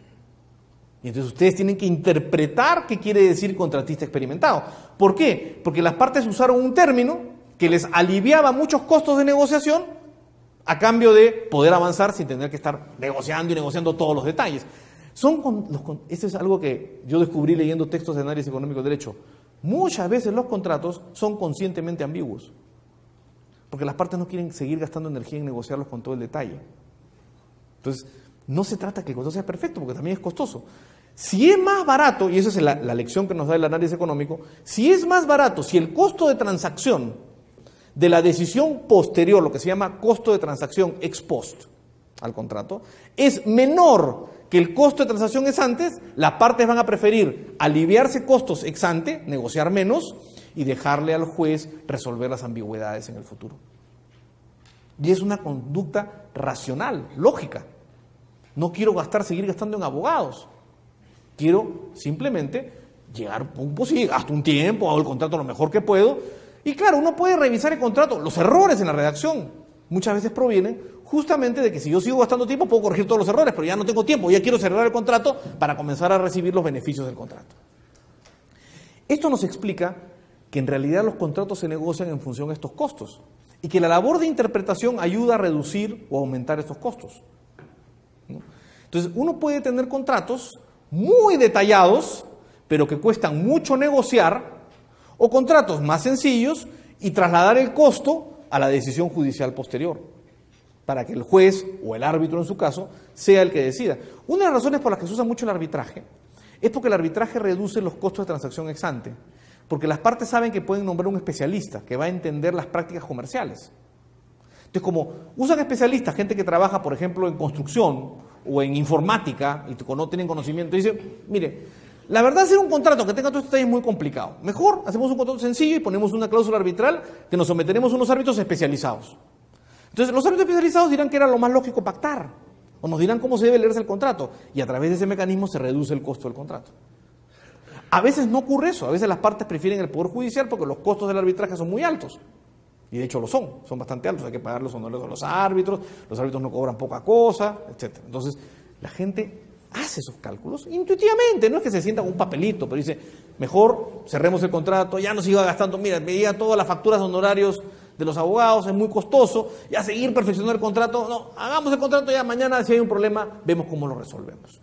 Y entonces ustedes tienen que interpretar qué quiere decir contratista experimentado. ¿Por qué? Porque las partes usaron un término que les aliviaba muchos costos de negociación a cambio de poder avanzar sin tener que estar negociando y negociando todos los detalles. Esto es algo que yo descubrí leyendo textos de análisis económico de derecho. Muchas veces los contratos son conscientemente ambiguos, porque las partes no quieren seguir gastando energía en negociarlos con todo el detalle. Entonces, no se trata que el contrato sea perfecto, porque también es costoso. Si es más barato, y esa es la lección que nos da el análisis económico, si es más barato, si el costo de transacción de la decisión posterior, lo que se llama costo de transacción ex post al contrato, es menor que el costo de transacción ex ante, las partes van a preferir aliviarse costos ex ante, negociar menos, y dejarle al juez resolver las ambigüedades en el futuro. Y es una conducta racional, lógica. No quiero seguir gastando en abogados. Quiero simplemente llegar, pues sí, gasto un tiempo, hago el contrato lo mejor que puedo. Y claro, uno puede revisar el contrato. Los errores en la redacción muchas veces provienen justamente de que si yo sigo gastando tiempo puedo corregir todos los errores, pero ya no tengo tiempo, ya quiero cerrar el contrato para comenzar a recibir los beneficios del contrato. Esto nos explica que en realidad los contratos se negocian en función de estos costos y que la labor de interpretación ayuda a reducir o aumentar estos costos. Entonces, uno puede tener contratos muy detallados, pero que cuestan mucho negociar, o contratos más sencillos y trasladar el costo a la decisión judicial posterior, para que el juez o el árbitro en su caso sea el que decida. Una de las razones por las que se usa mucho el arbitraje es porque el arbitraje reduce los costos de transacción ex ante, porque las partes saben que pueden nombrar un especialista que va a entender las prácticas comerciales. Entonces, como usan especialistas, gente que trabaja, por ejemplo, en construcción o en informática y no tienen conocimiento, dicen, mire, la verdad hacer un contrato que tenga todos estos detalles es muy complicado. Mejor hacemos un contrato sencillo y ponemos una cláusula arbitral que nos someteremos a unos árbitros especializados. Entonces, los árbitros especializados dirán que era lo más lógico pactar, o nos dirán cómo se debe leerse el contrato, y a través de ese mecanismo se reduce el costo del contrato. A veces no ocurre eso, a veces las partes prefieren el Poder Judicial porque los costos del arbitraje son muy altos. Y de hecho lo son bastante altos, hay que pagar los honorarios a los árbitros no cobran poca cosa, etc. Entonces, la gente hace esos cálculos intuitivamente, no es que se sienta con un papelito, pero dice, mejor cerremos el contrato, ya no siga gastando, mira, me llega todas las facturas de honorarios de los abogados, es muy costoso, ya seguir perfeccionando el contrato, no, hagamos el contrato ya, mañana si hay un problema, vemos cómo lo resolvemos.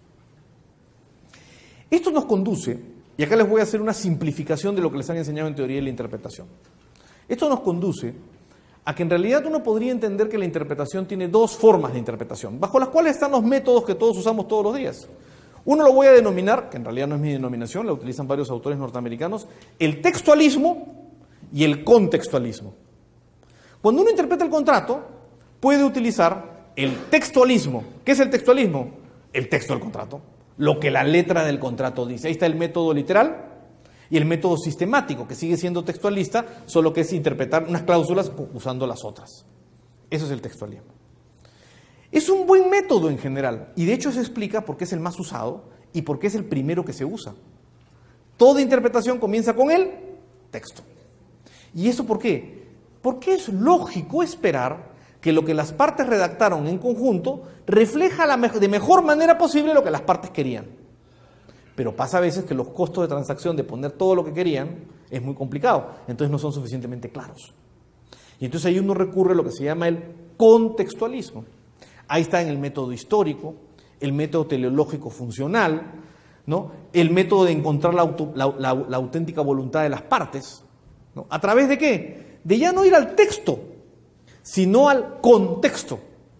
Esto nos conduce, y acá les voy a hacer una simplificación de lo que les han enseñado en teoría y la interpretación. Esto nos conduce a que en realidad uno podría entender que la interpretación tiene dos formas de interpretación, bajo las cuales están los métodos que todos usamos todos los días. Uno lo voy a denominar, que en realidad no es mi denominación, la utilizan varios autores norteamericanos, el textualismo y el contextualismo. Cuando uno interpreta el contrato, puede utilizar el textualismo. ¿Qué es el textualismo? El texto del contrato, lo que la letra del contrato dice. Ahí está el método literal y el método sistemático, que sigue siendo textualista, solo que es interpretar unas cláusulas usando las otras. Eso es el textualismo. Es un buen método en general, y de hecho se explica por qué es el más usado y por qué es el primero que se usa. Toda interpretación comienza con el texto. ¿Y eso por qué? Porque es lógico esperar que lo que las partes redactaron en conjunto refleja de mejor manera posible lo que las partes querían. Pero pasa a veces que los costos de transacción de poner todo lo que querían es muy complicado, entonces no son suficientemente claros. Y entonces ahí uno recurre a lo que se llama el contextualismo. Ahí está en el método histórico, el método teleológico funcional, ¿no? El método de encontrar la auténtica voluntad de las partes, ¿no? ¿A través de qué? De ya no ir al texto, sino al contexto.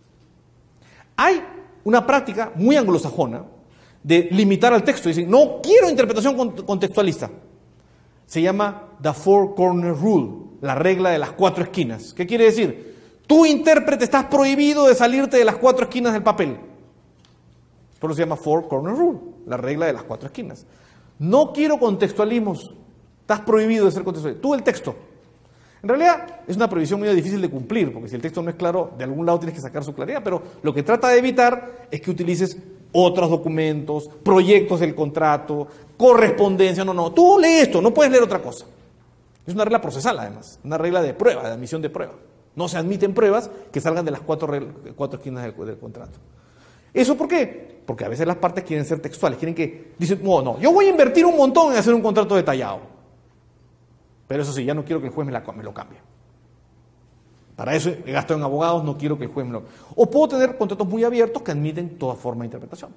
Hay una práctica muy anglosajona de limitar al texto. Dicen, no quiero interpretación contextualista. Se llama The Four Corner Rule, la regla de las 4 esquinas. ¿Qué quiere decir? Tú, intérprete, estás prohibido de salirte de las 4 esquinas del papel. Por eso se llama Four Corner Rule, la regla de las 4 esquinas. No quiero contextualismos. Estás prohibido de ser contextualista. Tú el texto. En realidad es una prohibición muy difícil de cumplir, porque si el texto no es claro, de algún lado tienes que sacar su claridad, pero lo que trata de evitar es que utilices otros documentos, proyectos del contrato, correspondencia. No, tú lee esto, no puedes leer otra cosa. Es una regla procesal, además, una regla de prueba, de admisión de prueba. No se admiten pruebas que salgan de las 4 esquinas del contrato. ¿Eso por qué? Porque a veces las partes quieren ser textuales, dicen, no, yo voy a invertir un montón en hacer un contrato detallado. Pero eso sí, ya no quiero que el juez me lo cambie. Para eso he gastado en abogados, no quiero que el juez me lo... O puedo tener contratos muy abiertos que admiten toda forma de interpretación.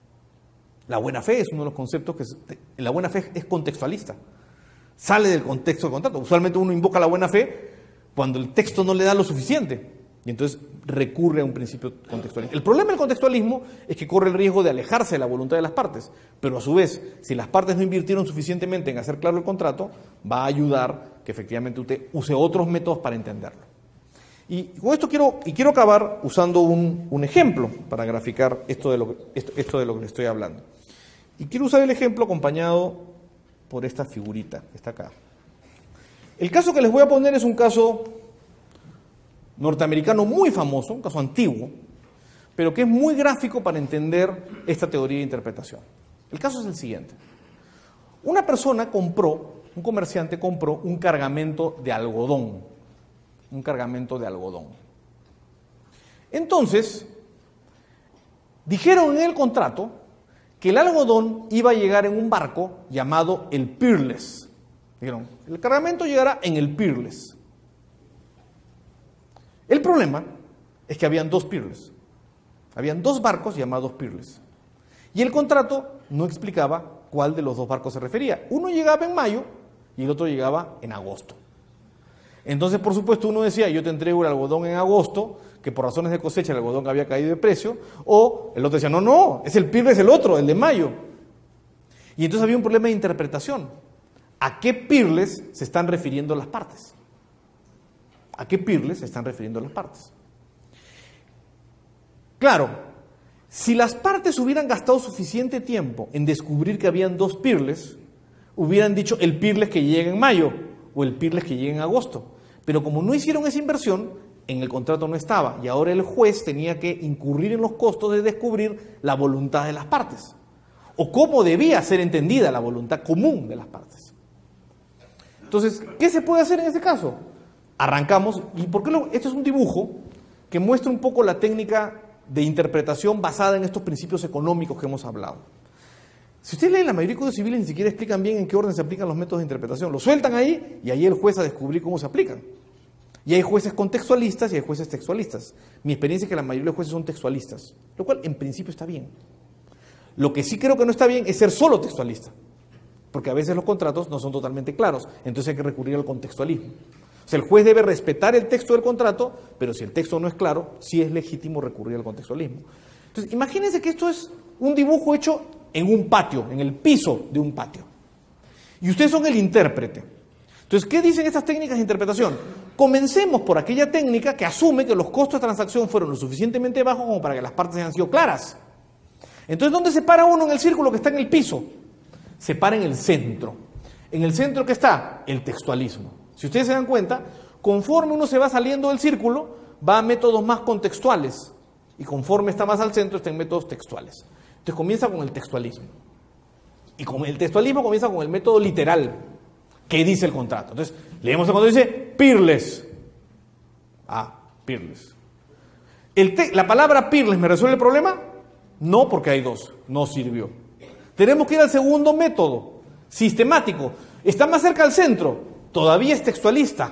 La buena fe es uno de los conceptos la buena fe es contextualista. Sale del contexto del contrato. Usualmente uno invoca la buena fe cuando el texto no le da lo suficiente. Y entonces recurre a un principio contextualista. El problema del contextualismo es que corre el riesgo de alejarse de la voluntad de las partes. Pero a su vez, si las partes no invirtieron suficientemente en hacer claro el contrato, va a ayudar que efectivamente usted use otros métodos para entenderlo. Y con esto quiero acabar usando un ejemplo para graficar esto de lo que les estoy hablando. Y quiero usar el ejemplo acompañado por esta figurita que está acá. El caso que les voy a poner es un caso norteamericano muy famoso, un caso antiguo, pero que es muy gráfico para entender esta teoría de interpretación. El caso es el siguiente. Una persona un comerciante compró un cargamento de algodón. Un cargamento de algodón. Entonces, dijeron en el contrato que el algodón iba a llegar en un barco llamado el Peerless. Dijeron, el cargamento llegará en el Peerless. El problema es que habían dos Peerless. Habían dos barcos llamados Peerless. Y el contrato no explicaba cuál de los dos barcos se refería. Uno llegaba en mayo y el otro llegaba en agosto. Entonces, por supuesto, uno decía, yo te entrego el algodón en agosto, que por razones de cosecha el algodón había caído de precio, o el otro decía, no, es el Peerless el otro, el de mayo. Y entonces había un problema de interpretación. ¿A qué Peerless se están refiriendo las partes? ¿A qué Peerless se están refiriendo las partes? Claro, si las partes hubieran gastado suficiente tiempo en descubrir que habían dos Peerless, hubieran dicho el Peerless que llega en mayo o el Peerless que llega en agosto. Pero como no hicieron esa inversión, en el contrato no estaba. Y ahora el juez tenía que incurrir en los costos de descubrir la voluntad de las partes. O cómo debía ser entendida la voluntad común de las partes. Entonces, ¿qué se puede hacer en ese caso? Arrancamos, y este es un dibujo que muestra un poco la técnica de interpretación basada en estos principios económicos que hemos hablado. Si ustedes leen la mayoría de códigos civiles, ni siquiera explican bien en qué orden se aplican los métodos de interpretación. Lo sueltan ahí y ahí el juez a descubrir cómo se aplican. Y hay jueces contextualistas y hay jueces textualistas. Mi experiencia es que la mayoría de los jueces son textualistas, lo cual en principio está bien. Lo que sí creo que no está bien es ser solo textualista, porque a veces los contratos no son totalmente claros, entonces hay que recurrir al contextualismo. O sea, el juez debe respetar el texto del contrato, pero si el texto no es claro, sí es legítimo recurrir al contextualismo. Entonces, imagínense que esto es un dibujo hecho en un patio, en el piso de un patio. Y ustedes son el intérprete. Entonces, ¿qué dicen estas técnicas de interpretación? Comencemos por aquella técnica que asume que los costos de transacción fueron lo suficientemente bajos como para que las partes hayan sido claras. Entonces, ¿dónde se para uno en el círculo que está en el piso? Se para en el centro. En el centro, ¿qué está? El textualismo. Si ustedes se dan cuenta, conforme uno se va saliendo del círculo, va a métodos más contextuales. Y conforme está más al centro, está en métodos textuales. Entonces comienza con el textualismo. Y con el textualismo comienza con el método literal. ¿Qué dice el contrato? Entonces, leemos el contrato y dice, Peerless. Peerless. ¿La palabra Peerless me resuelve el problema? No, porque hay dos. No sirvió. Tenemos que ir al segundo método, sistemático. Está más cerca al centro. Todavía es textualista.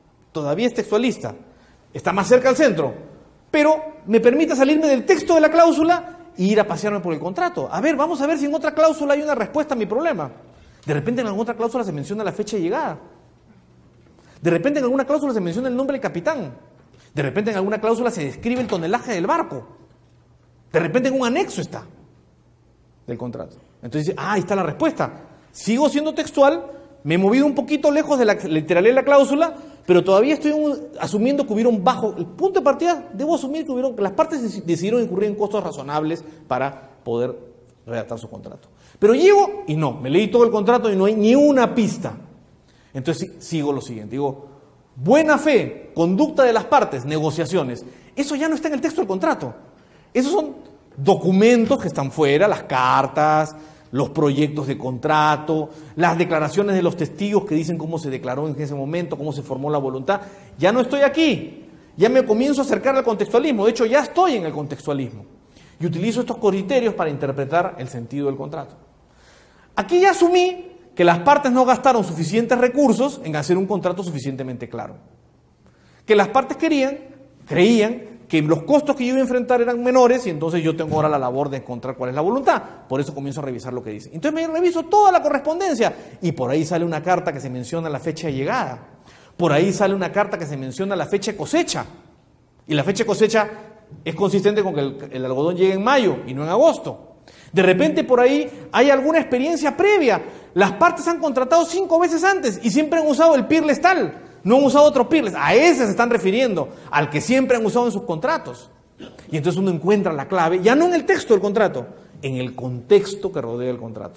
Está más cerca al centro. Pero me permite salirme del texto de la cláusula e ir a pasearme por el contrato. A ver, vamos a ver si en otra cláusula hay una respuesta a mi problema. De repente en alguna otra cláusula se menciona la fecha de llegada. De repente en alguna cláusula se menciona el nombre del capitán. De repente en alguna cláusula se describe el tonelaje del barco. De repente en un anexo está del contrato. Entonces dice, ahí está la respuesta. Sigo siendo textual, me he movido un poquito lejos de la literalidad de la cláusula, pero todavía estoy asumiendo que hubieron bajo el punto de partida, debo asumir que las partes decidieron incurrir en costos razonables para poder redactar su contrato. Pero llego y no, me leí todo el contrato y no hay ni una pista. Entonces sigo lo siguiente, digo, buena fe, conducta de las partes, negociaciones. Eso ya no está en el texto del contrato. Esos son documentos que están fuera, las cartas, los proyectos de contrato, las declaraciones de los testigos que dicen cómo se declaró en ese momento, cómo se formó la voluntad. Ya no estoy aquí, ya me comienzo a acercar al contextualismo. De hecho, ya estoy en el contextualismo y utilizo estos criterios para interpretar el sentido del contrato. Aquí ya asumí que las partes no gastaron suficientes recursos en hacer un contrato suficientemente claro. Que las partes creían que los costos que yo iba a enfrentar eran menores y entonces yo tengo ahora la labor de encontrar cuál es la voluntad. Por eso comienzo a revisar lo que dice. Entonces me reviso toda la correspondencia y por ahí sale una carta que se menciona la fecha de llegada. Por ahí sale una carta que se menciona la fecha de cosecha. Y la fecha de cosecha es consistente con que el algodón llegue en mayo y no en agosto. De repente por ahí hay alguna experiencia previa. Las partes han contratado 5 veces antes y siempre han usado el Peerless tal. No han usado otro peerless. A ese se están refiriendo, al que siempre han usado en sus contratos. Y entonces uno encuentra la clave, ya no en el texto del contrato, en el contexto que rodea el contrato.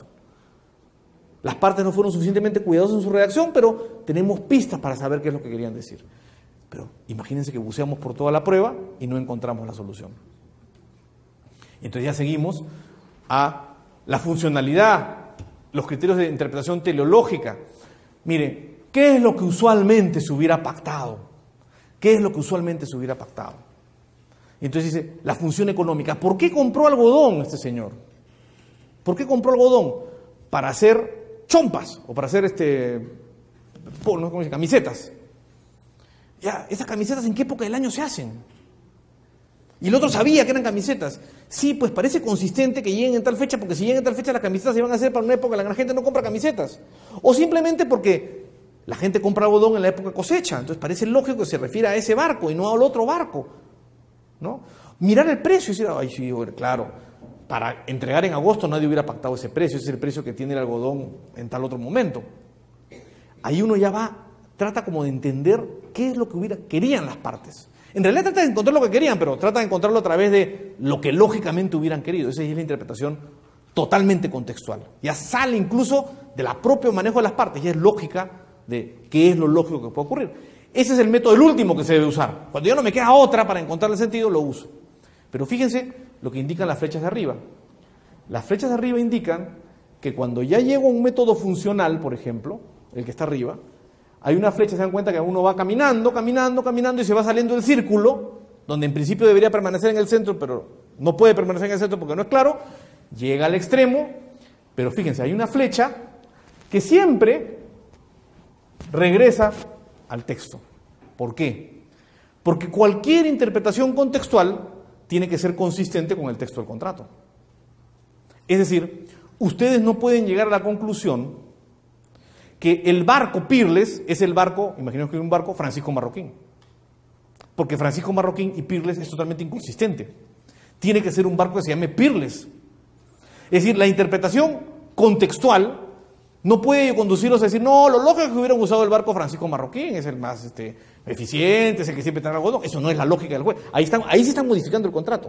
Las partes no fueron suficientemente cuidadosas en su redacción, pero tenemos pistas para saber qué es lo que querían decir. Pero imagínense que buceamos por toda la prueba y no encontramos la solución. Entonces ya seguimos a la funcionalidad, los criterios de interpretación teleológica. Mire, ¿qué es lo que usualmente se hubiera pactado? ¿Qué es lo que usualmente se hubiera pactado? Entonces dice, la función económica. ¿Por qué compró algodón este señor? ¿Por qué compró algodón? Para hacer chompas o para hacer no, ¿cómo dice? Camisetas. Ya, ¿esas camisetas en qué época del año se hacen? Y el otro sabía que eran camisetas. Sí, pues parece consistente que lleguen en tal fecha, porque si llegan en tal fecha las camisetas se van a hacer para una época en la que la gente no compra camisetas. O simplemente porque la gente compra algodón en la época de cosecha. Entonces parece lógico que se refiera a ese barco y no al otro barco, ¿no? Mirar el precio y decir, ay, sí, claro, para entregar en agosto nadie hubiera pactado ese precio, ese es el precio que tiene el algodón en tal otro momento. Ahí uno ya trata como de entender qué es lo que querían las partes. En realidad trata de encontrar lo que querían, pero trata de encontrarlo a través de lo que lógicamente hubieran querido. Esa es la interpretación totalmente contextual. Ya sale incluso de la propio manejo de las partes, ya es lógica de qué es lo lógico que puede ocurrir. Ese es el método, el último que se debe usar. Cuando ya no me queda otra para encontrarle el sentido, lo uso. Pero fíjense lo que indican las flechas de arriba. Las flechas de arriba indican que cuando ya llego a un método funcional, por ejemplo, el que está arriba, hay una flecha, se dan cuenta que uno va caminando y se va saliendo del círculo, donde en principio debería permanecer en el centro, pero no puede permanecer en el centro porque no es claro, llega al extremo, pero fíjense, hay una flecha que siempre regresa al texto. ¿Por qué? Porque cualquier interpretación contextual tiene que ser consistente con el texto del contrato. Es decir, ustedes no pueden llegar a la conclusión que el barco Peerless es el barco, imaginemos que es un barco Francisco Marroquín. Porque Francisco Marroquín y Peerless es totalmente inconsistente. Tiene que ser un barco que se llame Peerless. Es decir, la interpretación contextual no puede conducirlos a decir, no, lo lógico es que hubieran usado el barco Francisco Marroquín, es el más eficiente, es el que siempre trae algodón. Eso no es la lógica del juez. Ahí se está modificando el contrato.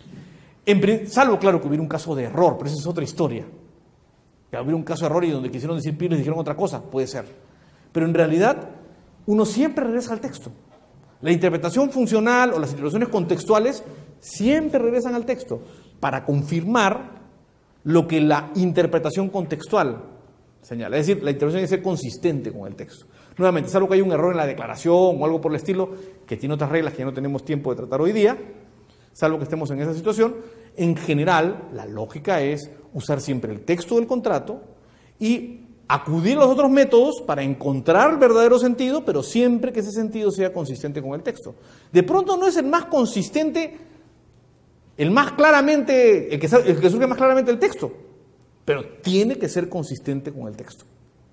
Salvo, claro, que hubiera un caso de error, pero esa es otra historia. Que hubiera un caso de error y donde quisieron decir Peerless dijeron otra cosa, puede ser. Pero en realidad, uno siempre regresa al texto. La interpretación funcional o las interpretaciones contextuales siempre regresan al texto para confirmar lo que la interpretación contextual señala. Es decir, la interpretación debe ser consistente con el texto. Nuevamente, salvo que hay un error en la declaración o algo por el estilo, que tiene otras reglas que ya no tenemos tiempo de tratar hoy día, salvo que estemos en esa situación, en general, la lógica es usar siempre el texto del contrato y acudir a los otros métodos para encontrar el verdadero sentido, pero siempre que ese sentido sea consistente con el texto. De pronto no es el más consistente, el que surge más claramente del texto, pero tiene que ser consistente con el texto.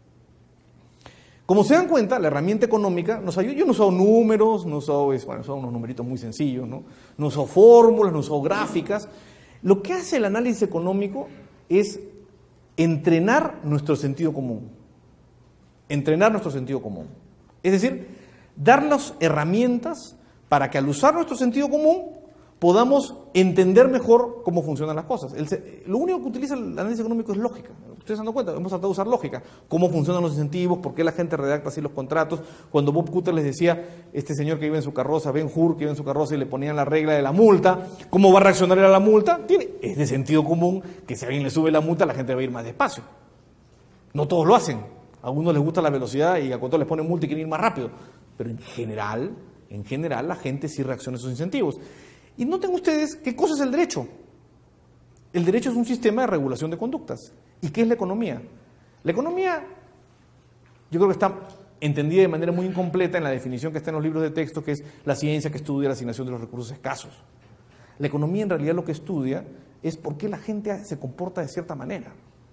Como se dan cuenta, la herramienta económica nos ayuda. Yo no he usado números, he usado unos numeritos muy sencillos, no he usado fórmulas, no he usado gráficas. Lo que hace el análisis económico es entrenar nuestro sentido común. Entrenar nuestro sentido común. Es decir, darnos herramientas para que al usar nuestro sentido común podamos entender mejor cómo funcionan las cosas. Lo único que utiliza el análisis económico es lógica. Ustedes se dan cuenta, hemos tratado de usar lógica. Cómo funcionan los incentivos, por qué la gente redacta así los contratos. Cuando Bob Cutter les decía, este señor que vive en su carroza, Ben Hur, que vive en su carroza y le ponían la regla de la multa, ¿cómo va a reaccionar a la multa? Es de sentido común que si a alguien le sube la multa, la gente va a ir más despacio. No todos lo hacen. A algunos les gusta la velocidad y a otros les ponen multa y quieren ir más rápido. Pero en general, la gente sí reacciona a esos incentivos. Y noten ustedes qué cosa es el derecho. El derecho es un sistema de regulación de conductas. ¿Y qué es la economía? La economía, yo creo que está entendida de manera muy incompleta en la definición que está en los libros de texto, que es la ciencia que estudia la asignación de los recursos escasos. La economía en realidad lo que estudia es por qué la gente se comporta de cierta manera.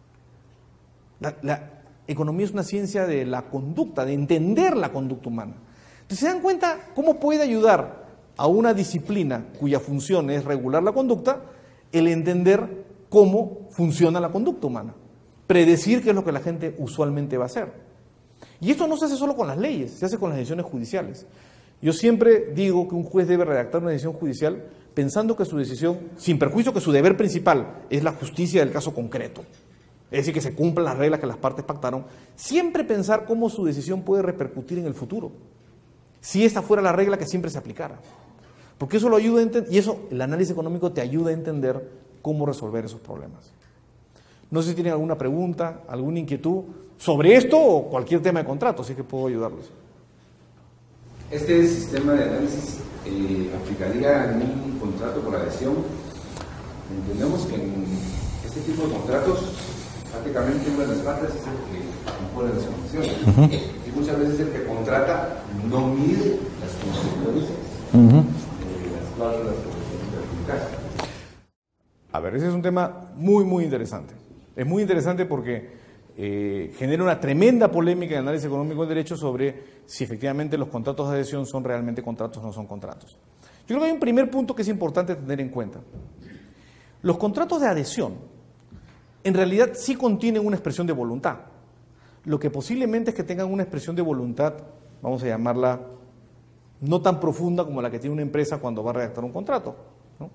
La economía es una ciencia de la conducta, de entender la conducta humana. Entonces, ¿se dan cuenta cómo puede ayudar a una disciplina cuya función es regular la conducta, el entender cómo funciona la conducta humana, predecir qué es lo que la gente usualmente va a hacer? Y esto no se hace solo con las leyes, se hace con las decisiones judiciales. Yo siempre digo que un juez debe redactar una decisión judicial pensando que su decisión, sin perjuicio que su deber principal es la justicia del caso concreto, es decir, que se cumplan las reglas que las partes pactaron, siempre pensar cómo su decisión puede repercutir en el futuro, si esta fuera la regla que siempre se aplicara. Porque eso lo ayuda a entender, y eso, el análisis económico te ayuda a entender cómo resolver esos problemas. No sé si tienen alguna pregunta, alguna inquietud sobre esto o cualquier tema de contrato, así que puedo ayudarlos. ¿Este sistema de análisis aplicaría en un contrato por adhesión? Entendemos que en este tipo de contratos, prácticamente una de las partes es el que impone las condiciones. Y muchas veces el que contrata no mide las consecuencias de las cláusulas que se tienen que aplicar. A ver, ese es un tema muy interesante. Es muy interesante porque genera una tremenda polémica en el análisis económico del derecho sobre si efectivamente los contratos de adhesión son realmente contratos o no son contratos. Yo creo que hay un primer punto que es importante tener en cuenta. Los contratos de adhesión en realidad sí contienen una expresión de voluntad. Lo que posiblemente es que tengan una expresión de voluntad, vamos a llamarla, no tan profunda como la que tiene una empresa cuando va a redactar un contrato, ¿no?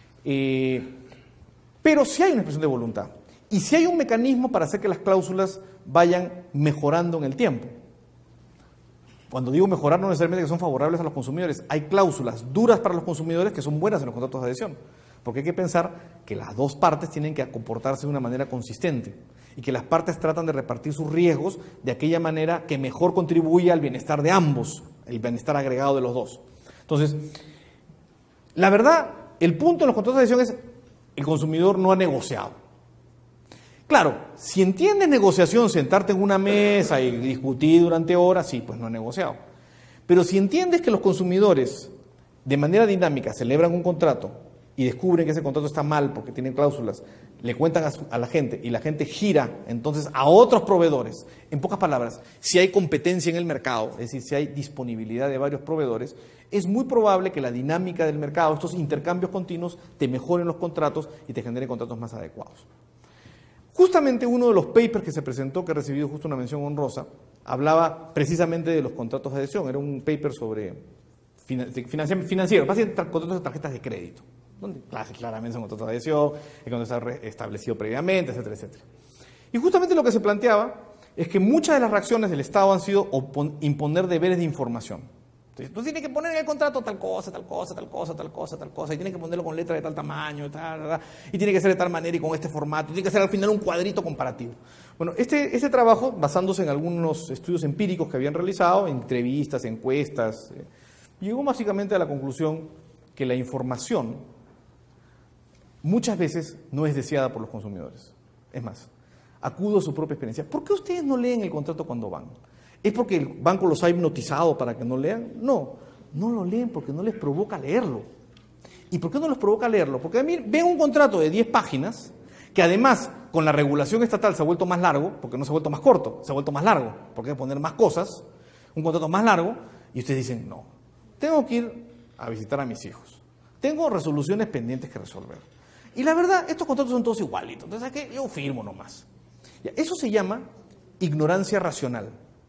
Pero sí hay una expresión de voluntad. Y sí hay un mecanismo para hacer que las cláusulas vayan mejorando en el tiempo. Cuando digo mejorar, no necesariamente que son favorables a los consumidores. Hay cláusulas duras para los consumidores que son buenas en los contratos de adhesión. Porque hay que pensar que las dos partes tienen que comportarse de una manera consistente y que las partes tratan de repartir sus riesgos de aquella manera que mejor contribuye al bienestar de ambos, el bienestar agregado de los dos. Entonces, la verdad, el punto en los contratos de adhesión es el consumidor no ha negociado. Claro, si entiendes negociación, sentarte en una mesa y discutir durante horas, sí, pues no ha negociado. Pero si entiendes que los consumidores de manera dinámica celebran un contrato y descubren que ese contrato está mal porque tiene cláusulas, le cuentan a la gente y la gente gira entonces a otros proveedores. En pocas palabras, si hay competencia en el mercado, es decir, si hay disponibilidad de varios proveedores, es muy probable que la dinámica del mercado, estos intercambios continuos, te mejoren los contratos y te generen contratos más adecuados. Justamente uno de los papers que se presentó, que ha recibido justo una mención honrosa, hablaba precisamente de los contratos de adhesión. Era un paper sobre financiero, básicamente contratos de tarjetas de crédito, donde claramente son contratos de adhesión, el contrato está establecido previamente, etcétera, etcétera. Y justamente lo que se planteaba es que muchas de las reacciones del Estado han sido imponer deberes de información. Entonces, tú tienes que poner en el contrato tal cosa, tal cosa, tal cosa, tal cosa, tal cosa, y tienes que ponerlo con letra de tal tamaño, y tiene que ser de tal manera y con este formato, y tiene que ser al final un cuadrito comparativo. Bueno, este trabajo, basándose en algunos estudios empíricos que habían realizado, entrevistas, encuestas, llegó básicamente a la conclusión que la información muchas veces no es deseada por los consumidores. Es más, acudo a su propia experiencia. ¿Por qué ustedes no leen el contrato cuando van? ¿Es porque el banco los ha hipnotizado para que no lean? No, no lo leen porque no les provoca leerlo. ¿Y por qué no les provoca leerlo? Porque a mí ven un contrato de 10 páginas que además con la regulación estatal se ha vuelto más largo, porque no se ha vuelto más corto, se ha vuelto más largo, porque hay que poner más cosas, un contrato más largo, y ustedes dicen, no, tengo que ir a visitar a mis hijos, tengo resoluciones pendientes que resolver. Y la verdad, estos contratos son todos igualitos, entonces ¿sabes qué? Yo firmo nomás. Eso se llama ignorancia racional.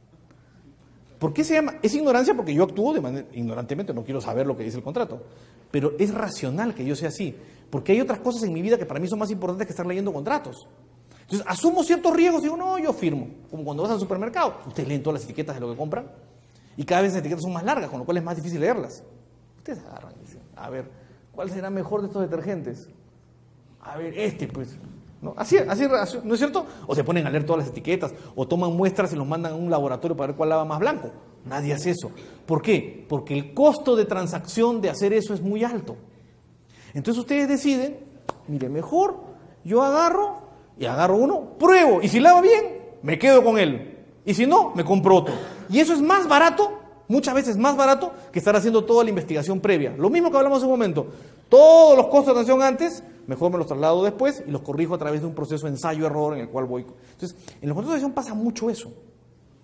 ¿Por qué se llama? Es ignorancia porque yo actúo de manera ignorantemente, no quiero saber lo que dice el contrato. Pero es racional que yo sea así, porque hay otras cosas en mi vida que para mí son más importantes que estar leyendo contratos. Entonces, asumo ciertos riesgos y digo, no, yo firmo. Como cuando vas al supermercado, ustedes leen todas las etiquetas de lo que compran y cada vez las etiquetas son más largas, con lo cual es más difícil leerlas. Ustedes agarran y dicen, a ver, ¿cuál será mejor de estos detergentes? A ver, pues... ¿No? Así, ¿no es cierto? O se ponen a leer todas las etiquetas, o toman muestras y los mandan a un laboratorio para ver cuál lava más blanco. Nadie hace eso. ¿Por qué? Porque el costo de transacción de hacer eso es muy alto. Entonces ustedes deciden, mire, mejor yo agarro uno, pruebo, y si lava bien, me quedo con él. Y si no, me compro otro. Y eso es más barato, muchas veces más barato, que estar haciendo toda la investigación previa. Lo mismo que hablamos hace un momento. Todos los costos de transacción antes, mejor me los traslado después y los corrijo a través de un proceso de ensayo-error en el cual voy. Entonces, en los contratos de adhesión pasa mucho eso.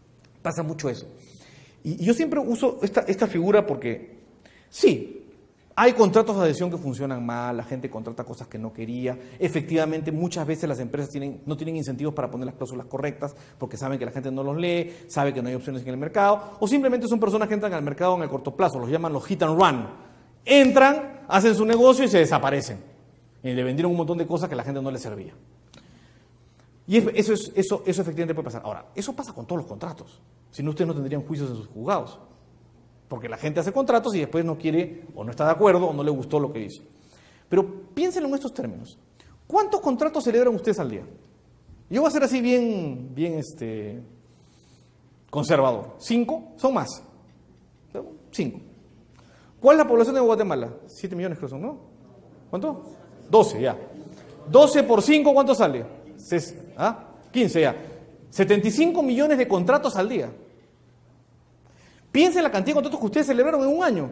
Y yo siempre uso esta figura porque, sí, Hay contratos de adhesión que funcionan mal, la gente contrata cosas que no quería. Efectivamente, muchas veces las empresas no tienen incentivos para poner las cláusulas correctas porque saben que la gente no los lee, sabe que no hay opciones en el mercado, o simplemente son personas que entran al mercado en el corto plazo, los llaman los hit and run. Entran, hacen su negocio y se desaparecen. Y le vendieron un montón de cosas que a la gente no le servía. Y eso efectivamente puede pasar. Ahora, eso pasa con todos los contratos. Si no, ustedes no tendrían juicios en sus juzgados. Porque la gente hace contratos y después no quiere, o no está de acuerdo, o no le gustó lo que hizo. Pero piénsenlo en estos términos. ¿Cuántos contratos celebran ustedes al día? Yo voy a ser así bien conservador. 5, son más. 5. ¿Cuál es la población de Guatemala? 7 millones creo son, ¿no? ¿Cuánto? 12, ya. 12 por 5, ¿cuánto sale? 15, ya. 75 millones de contratos al día. Piensen la cantidad de contratos que ustedes celebraron en un año.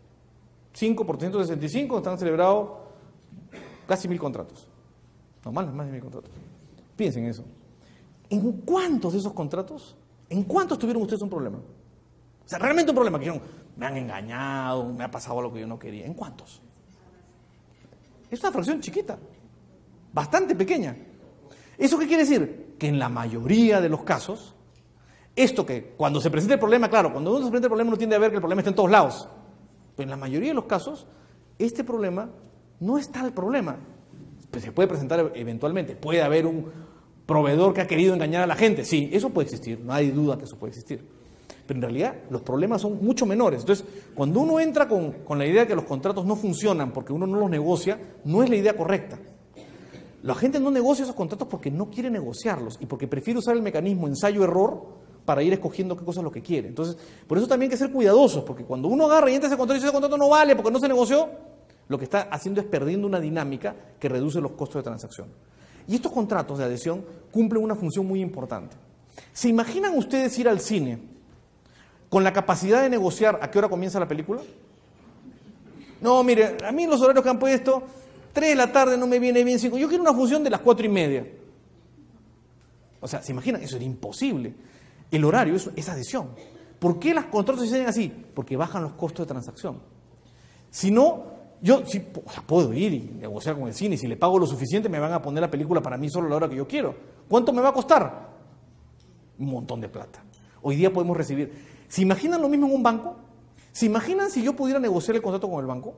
5 por 165 están celebrados casi 1.000 contratos. No, más de 1.000 contratos. Piensen eso. ¿En cuántos de esos contratos, en cuántos tuvieron ustedes un problema? O sea, realmente un problema, que dijeron, me han engañado, me ha pasado lo que yo no quería. ¿En cuántos? Es una fracción chiquita, bastante pequeña. ¿Eso qué quiere decir? Que en la mayoría de los casos, esto que cuando se presenta el problema, claro, cuando uno se presenta el problema uno tiende a ver que el problema está en todos lados. Pero en la mayoría de los casos, este problema no está el problema. Pues se puede presentar eventualmente. Puede haber un proveedor que ha querido engañar a la gente. Sí, eso puede existir, no hay duda que eso puede existir. Pero en realidad los problemas son mucho menores. Entonces, cuando uno entra con la idea de que los contratos no funcionan porque uno no los negocia, no es la idea correcta. La gente no negocia esos contratos porque no quiere negociarlos y porque prefiere usar el mecanismo ensayo-error para ir escogiendo qué cosa es lo que quiere. Entonces, por eso también hay que ser cuidadosos, porque cuando uno agarra y entra ese contrato y dice ese contrato no vale porque no se negoció, lo que está haciendo es perdiendo una dinámica que reduce los costos de transacción. Y estos contratos de adhesión cumplen una función muy importante. ¿Se imaginan ustedes ir al cine con la capacidad de negociar a qué hora comienza la película? No, mire, a mí los horarios que han puesto, 3 de la tarde no me viene bien 5. Yo quiero una función de las 4:30. O sea, ¿se imaginan? Eso era imposible. El horario es adhesión. ¿Por qué los contratos se diseñan así? Porque bajan los costos de transacción. Si no, yo sí, puedo ir y negociar con el cine. Si le pago lo suficiente, me van a poner la película para mí solo a la hora que yo quiero. ¿Cuánto me va a costar? Un montón de plata. Hoy día podemos recibir. ¿Se imaginan lo mismo en un banco? ¿Se imaginan si yo pudiera negociar el contrato con el banco?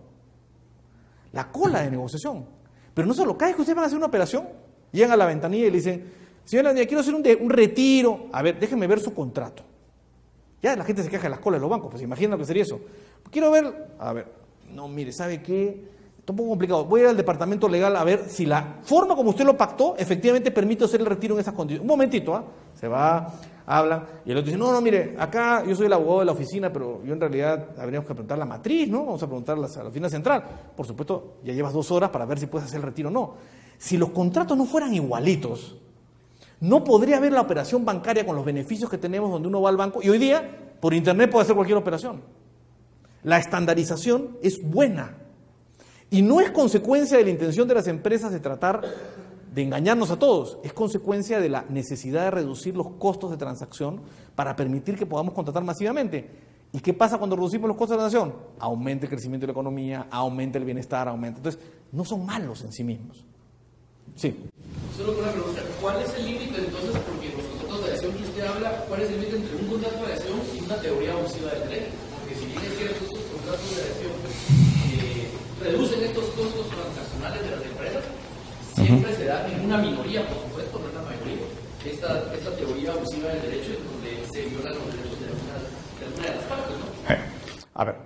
La cola de negociación. Pero no solo, cada vez que ustedes van a hacer una operación, llegan a la ventanilla y le dicen, señora, quiero hacer un retiro. A ver, déjeme ver su contrato. Ya la gente se queja de las colas de los bancos, pues imagina lo que sería eso. Quiero ver, a ver, no, mire, ¿sabe qué? Está un poco complicado. Voy a ir al departamento legal a ver si la forma como usted lo pactó efectivamente permite hacer el retiro en esas condiciones. Un momentito, se va, hablan, y el otro dice, no, mire, acá yo soy el abogado de la oficina, pero yo en realidad habríamos que preguntar la matriz, ¿no? Vamos a preguntar a la oficina central. Por supuesto, ya llevas 2 horas para ver si puedes hacer el retiro o no. Si los contratos no fueran igualitos, no podría haber la operación bancaria con los beneficios que tenemos donde uno va al banco y hoy día por internet puede hacer cualquier operación. La estandarización es buena y no es consecuencia de la intención de las empresas de tratar de engañarnos a todos, es consecuencia de la necesidad de reducir los costos de transacción para permitir que podamos contratar masivamente. ¿Y qué pasa cuando reducimos los costos de transacción? Aumenta el crecimiento de la economía, aumenta el bienestar, aumenta. Entonces, no son malos en sí mismos. Sí. Solo una pregunta, ¿cuál es el límite entonces, porque los contratos de adhesión que usted habla, cuál es el límite entre un contrato de adhesión y una teoría abusiva del derecho? Porque si bien es cierto, estos contratos de adhesión reducen estos costos transaccionales de las empresas, siempre se da en una minoría, por supuesto, no en la mayoría, esta teoría abusiva del derecho en donde se violan los derechos de alguna de las partes, ¿no? A ver,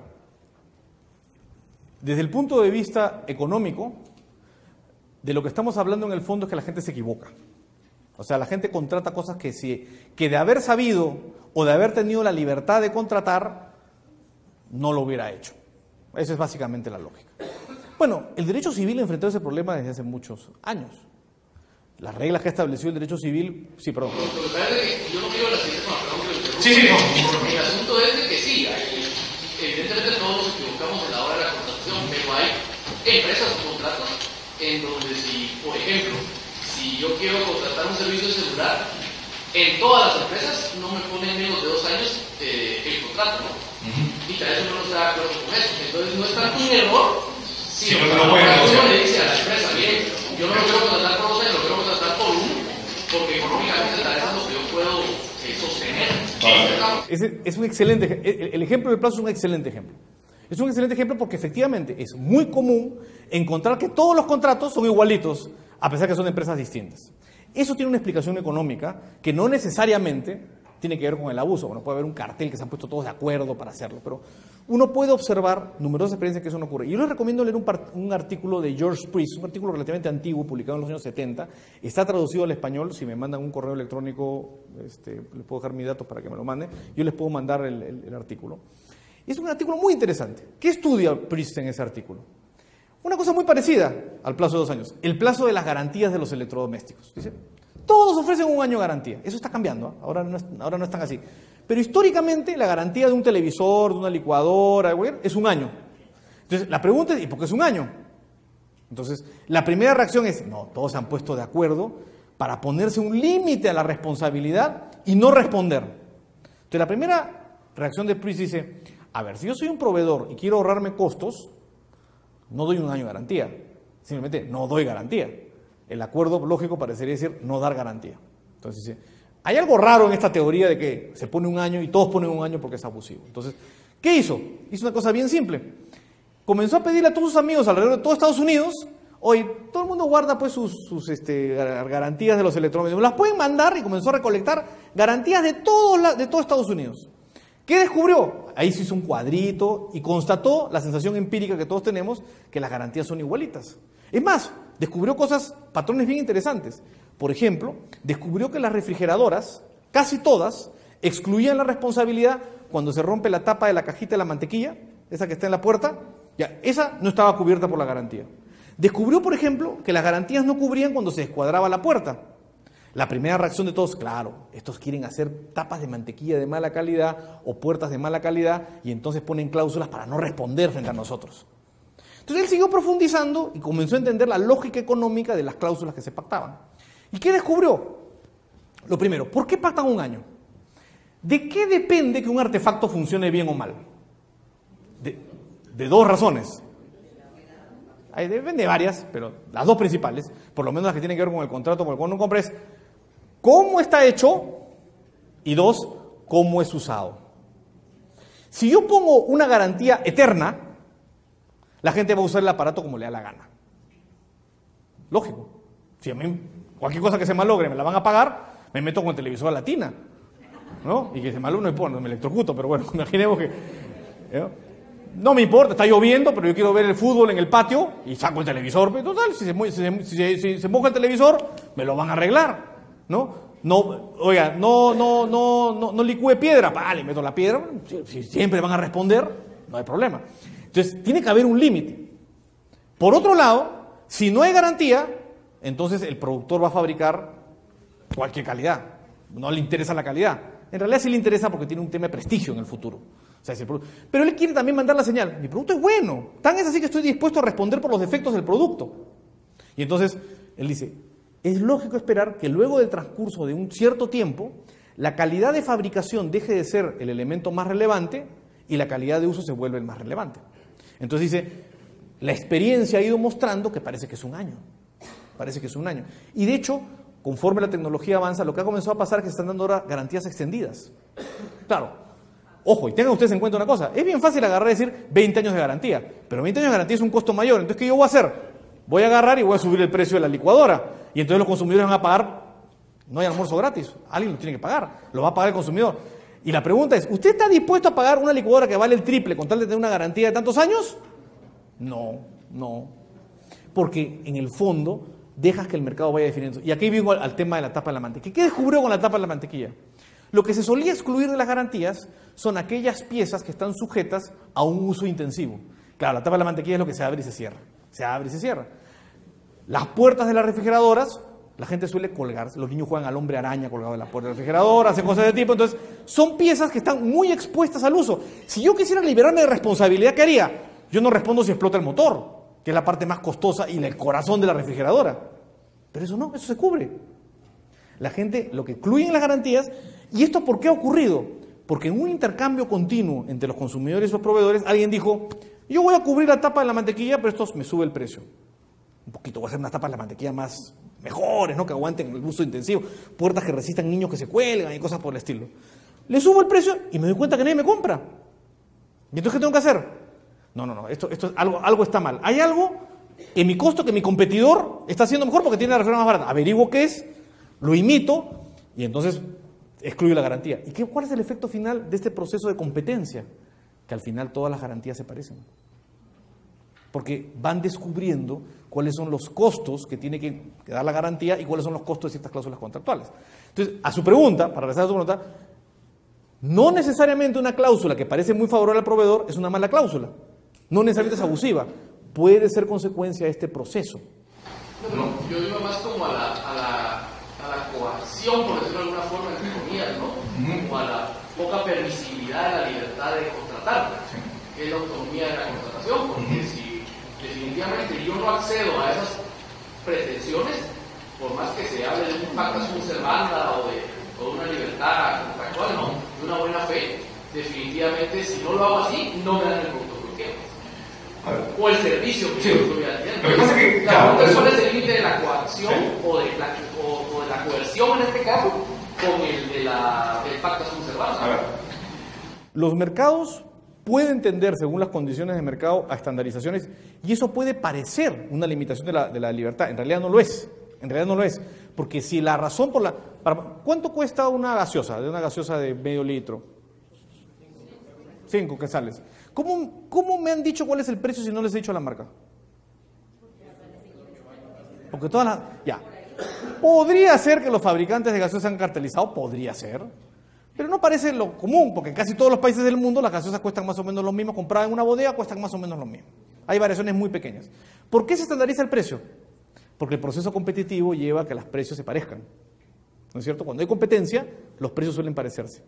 desde el punto de vista económico, de lo que estamos hablando en el fondo es que la gente se equivoca. O sea, la gente contrata cosas que de haber sabido o de haber tenido la libertad de contratar, no lo hubiera hecho. Esa es básicamente la lógica. Bueno, el derecho civil enfrentó ese problema desde hace muchos años. Las reglas que ha establecido el derecho civil... Sí, perdón. Yo no quiero la siguiente, perdón. Sí, no. El asunto es de que sí, evidentemente todos nos equivocamos en la hora de la contratación, pero hay empresas o contratos en donde si, por ejemplo, si yo quiero contratar un servicio de celular, en todas las empresas no me ponen menos de 2 años el contrato, ¿no? eso no está de acuerdo con eso. Entonces no es tanto un error, sino que uno le dice a la empresa, bien, yo no lo quiero contratar por 2 años, lo quiero contratar por 1, porque económicamente tal vez es lo que yo puedo sostener. Es un excelente, el ejemplo del plazo es un excelente ejemplo. Es un excelente ejemplo porque efectivamente es muy común encontrar que todos los contratos son igualitos, a pesar que son de empresas distintas. Eso tiene una explicación económica que no necesariamente tiene que ver con el abuso. Bueno, puede haber un cartel que se han puesto todos de acuerdo para hacerlo, pero uno puede observar numerosas experiencias que eso no ocurre. Yo les recomiendo leer un artículo de George Priest, un artículo relativamente antiguo, publicado en los años 70. Está traducido al español. Si me mandan un correo electrónico, les puedo dejar mis datos para que me lo manden. Yo les puedo mandar el artículo. Es un artículo muy interesante. ¿Qué estudia Priest en ese artículo? Una cosa muy parecida al plazo de 2 años. El plazo de las garantías de los electrodomésticos. ¿Dice? Todos ofrecen 1 año de garantía. Eso está cambiando. Ahora no es tan así. Pero históricamente la garantía de un televisor, de una licuadora, es 1 año. Entonces la pregunta es, ¿y por qué es 1 año? Entonces la primera reacción es, no, todos se han puesto de acuerdo para ponerse un límite a la responsabilidad y no responder. Entonces la primera reacción de Priest dice, a ver, si yo soy un proveedor y quiero ahorrarme costos, no doy 1 año de garantía. Simplemente no doy garantía. El acuerdo lógico parecería decir no dar garantía. Entonces dice, hay algo raro en esta teoría de que se pone 1 año y todos ponen 1 año porque es abusivo. Entonces, ¿qué hizo? Hizo una cosa bien simple. Comenzó a pedirle a todos sus amigos alrededor de todo Estados Unidos, oye, todo el mundo guarda pues sus garantías de los electrodomésticos. Las pueden mandar y comenzó a recolectar garantías de todo Estados Unidos. ¿Qué descubrió? Ahí se hizo un cuadrito y constató la sensación empírica que todos tenemos, que las garantías son igualitas. Es más, descubrió patrones bien interesantes. Por ejemplo, descubrió que las refrigeradoras, casi todas, excluían la responsabilidad cuando se rompe la tapa de la cajita de la mantequilla, esa que está en la puerta, ya, esa no estaba cubierta por la garantía. Descubrió, por ejemplo, que las garantías no cubrían cuando se descuadraba la puerta. La primera reacción de todos, claro, estos quieren hacer tapas de mantequilla de mala calidad o puertas de mala calidad y entonces ponen cláusulas para no responder frente a nosotros. Entonces él siguió profundizando y comenzó a entender la lógica económica de las cláusulas que se pactaban. ¿Y qué descubrió? Lo primero, ¿por qué pactan 1 año? ¿De qué depende que un artefacto funcione bien o mal? De 2 razones. Depende de varias, pero las 2 principales, por lo menos las que tienen que ver con el contrato por el cual uno compra, es cómo está hecho y 2, cómo es usado. Si yo pongo una garantía eterna, la gente va a usar el aparato como le da la gana. Lógico. Si a mí cualquier cosa que se malogre me la van a pagar, me meto con el televisor a la tina, ¿no? Y que se malogre no me electrocuto, pero bueno, imaginemos que... No me importa, está lloviendo, pero yo quiero ver el fútbol en el patio y saco el televisor. Pero total, si se moja el televisor, me lo van a arreglar, ¿no? No, oiga, no licúe piedra, le meto la piedra, si siempre van a responder, no hay problema. Entonces, tiene que haber un límite. Por otro lado, si no hay garantía, entonces el productor va a fabricar cualquier calidad. No le interesa la calidad. En realidad sí le interesa porque tiene un tema de prestigio en el futuro. O sea, pero él quiere también mandar la señal. Mi producto es bueno. Tan es así que estoy dispuesto a responder por los defectos del producto. Y entonces él dice, es lógico esperar que luego del transcurso de un cierto tiempo, la calidad de fabricación deje de ser el elemento más relevante y la calidad de uso se vuelve el más relevante. Entonces dice, la experiencia ha ido mostrando que parece que es 1 año. Parece que es 1 año. Y de hecho, conforme la tecnología avanza, lo que ha comenzado a pasar es que se están dando ahora garantías extendidas. Claro, ojo, y tengan ustedes en cuenta una cosa, es bien fácil agarrar y decir 20 años de garantía, pero 20 años de garantía es un costo mayor. Entonces, ¿qué yo voy a hacer? Voy a agarrar y voy a subir el precio de la licuadora. Y entonces los consumidores van a pagar, no hay almuerzo gratis, alguien lo tiene que pagar, lo va a pagar el consumidor. Y la pregunta es, ¿usted está dispuesto a pagar una licuadora que vale el triple con tal de tener una garantía de tantos años? No. Porque en el fondo dejas que el mercado vaya definiendo. Y aquí vengo al tema de la tapa de la mantequilla. ¿Qué descubrió con la tapa de la mantequilla? Lo que se solía excluir de las garantías son aquellas piezas que están sujetas a un uso intensivo. Claro, la tapa de la mantequilla es lo que se abre y se cierra. Se abre y se cierra. Las puertas de las refrigeradoras, la gente suele colgarse. Los niños juegan al hombre araña colgado de la puerta de la refrigeradora, hacen cosas de tipo. Entonces, son piezas que están muy expuestas al uso. Si yo quisiera liberarme de responsabilidad, ¿qué haría? Yo no respondo si explota el motor, que es la parte más costosa y el corazón de la refrigeradora. Pero eso no, eso se cubre. La gente lo que incluye en las garantías, ¿y esto por qué ha ocurrido? Porque en un intercambio continuo entre los consumidores y los proveedores, alguien dijo, yo voy a cubrir la tapa de la mantequilla, pero esto me sube el precio. Un poquito, voy a hacer unas tapas de la mantequilla mejores, ¿no? Que aguanten el uso intensivo, puertas que resistan niños que se cuelgan y cosas por el estilo. Le subo el precio y me doy cuenta que nadie me compra. ¿Y entonces qué tengo que hacer? No, esto es algo está mal. Hay algo en mi costo que mi competidor está haciendo mejor porque tiene la reserva más barata. Averiguo qué es, lo imito y entonces excluyo la garantía. ¿Y cuál es el efecto final de este proceso de competencia? Que al final todas las garantías se parecen. Porque van descubriendo cuáles son los costos que tiene que dar la garantía y cuáles son los costos de ciertas cláusulas contractuales. Entonces, a su pregunta, para regresar a su pregunta, no necesariamente una cláusula que parece muy favorable al proveedor es una mala cláusula. No necesariamente es abusiva. Puede ser consecuencia de este proceso. No, yo digo más como a la coacción, por decirlo de alguna forma, entre comillas, ¿no? Como a la poca permisibilidad de la libertad de contratar, que es la autonomía de la contratación, porque si definitivamente yo no accedo a esas pretensiones, por más que se hable de un pacta sunt servanda o de una libertad contractual, no, de una buena fe, definitivamente si no lo hago así, no me dan el producto que quiero. O el servicio que yo estoy haciendo. La pregunta es cuál es el límite de la coacción o de la coerción en este caso con el del pacta sunt servanda. Los mercados pueden tender, según las condiciones de mercado, a estandarizaciones y eso puede parecer una limitación de la libertad. En realidad no lo es. En realidad no lo es. Porque si la razón por la... ¿Cuánto cuesta una gaseosa? De una gaseosa de medio litro. 5 quetzales. ¿Cómo me han dicho cuál es el precio si no les he dicho la marca? Porque todas las... Ya. Podría ser que los fabricantes de gaseosas han cartelizado, podría ser. Pero no parece lo común, porque en casi todos los países del mundo las gaseosas cuestan más o menos lo mismo, compradas en una bodega cuestan más o menos lo mismo. Hay variaciones muy pequeñas. ¿Por qué se estandariza el precio? Porque el proceso competitivo lleva a que los precios se parezcan. ¿No es cierto? Cuando hay competencia, los precios suelen parecerse.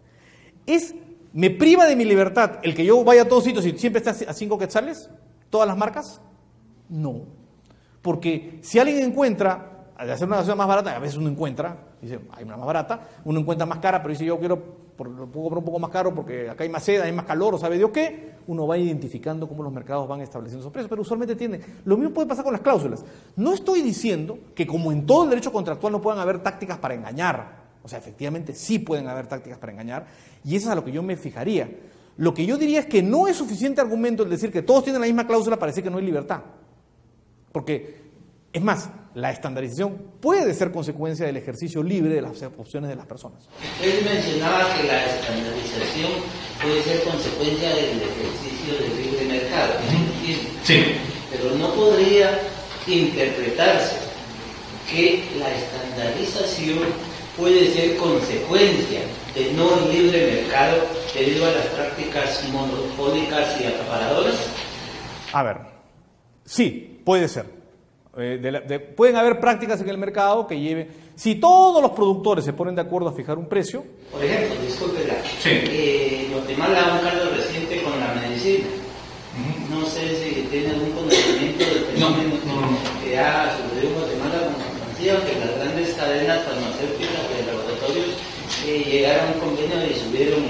¿Me priva de mi libertad el que yo vaya a todos sitios y siempre esté a 5 quetzales? ¿Todas las marcas? No. Porque si alguien encuentra, al hacer una gaseosa más barata, a veces uno encuentra, dice, hay una más barata, uno encuentra más cara, pero dice, yo puedo comprar un poco más caro porque acá hay más seda, hay más calor, o sabe Dios qué, uno va identificando cómo los mercados van estableciendo esos precios, pero usualmente lo mismo puede pasar con las cláusulas. No estoy diciendo que como en todo el derecho contractual no puedan haber tácticas para engañar, o sea, efectivamente sí pueden haber tácticas para engañar, y eso es a lo que yo me fijaría. Lo que yo diría es que no es suficiente argumento el decir que todos tienen la misma cláusula para decir que no hay libertad, porque... Es más, la estandarización puede ser consecuencia del ejercicio libre de las opciones de las personas. Él mencionaba que la estandarización puede ser consecuencia del ejercicio del libre mercado. Sí. Pero no podría interpretarse que la estandarización puede ser consecuencia de no libre mercado debido a las prácticas monopólicas y acaparadoras. A ver, sí, puede ser. Pueden haber prácticas en el mercado que lleven... Si todos los productores se ponen de acuerdo a fijar un precio... Por ejemplo, discúlpela, sí. Guatemala ha un caso reciente con la medicina. No sé si tiene algún conocimiento del fenómeno que ha sucedido en Guatemala con la farmacia, que las grandes cadenas farmacéuticas de laboratorios llegaron a un convenio y subieron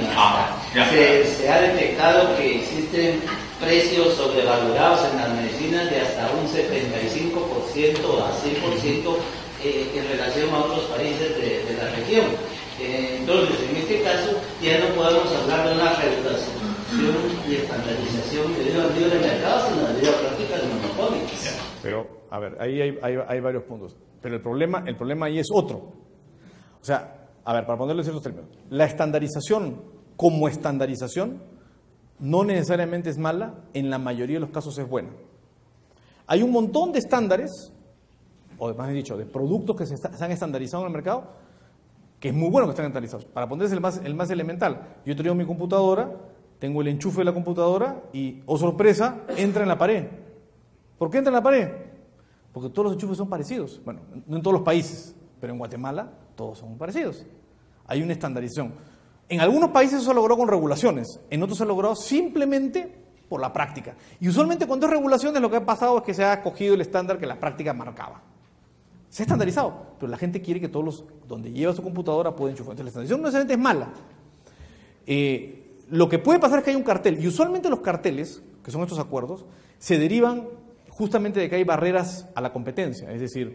se ha detectado que existen precios sobrevalorados en las medicinas de hasta un 75% a 100% en relación a otros países de la región. Entonces, en este caso, ya no podemos hablar de una regulación y estandarización debido al libre mercado, sino debido a prácticas monopólicas. Pero, a ver, ahí hay varios puntos. Pero el problema ahí es otro. O sea, a ver, para ponerlo en ciertos términos, la estandarización como estandarización no necesariamente es mala, en la mayoría de los casos es buena. Hay un montón de estándares, o más dicho, de productos que se han estandarizado en el mercado, que es muy bueno que estén estandarizados. Para ponerse el más elemental, yo traigo mi computadora, tengo el enchufe de la computadora y, oh sorpresa, entra en la pared. ¿Por qué entra en la pared? Porque todos los enchufes son parecidos. Bueno, no en todos los países, pero en Guatemala todos son parecidos. Hay una estandarización. En algunos países eso se logró con regulaciones, en otros se ha logrado simplemente por la práctica. Y usualmente cuando hay regulaciones lo que ha pasado es que se ha cogido el estándar que la práctica marcaba. Se ha estandarizado, pero la gente quiere que todos donde lleva su computadora pueden enchufar. Entonces la estandarización no necesariamente es mala. Lo que puede pasar es que hay un cartel, y usualmente los carteles, que son estos acuerdos, se derivan justamente de que hay barreras a la competencia. Es decir,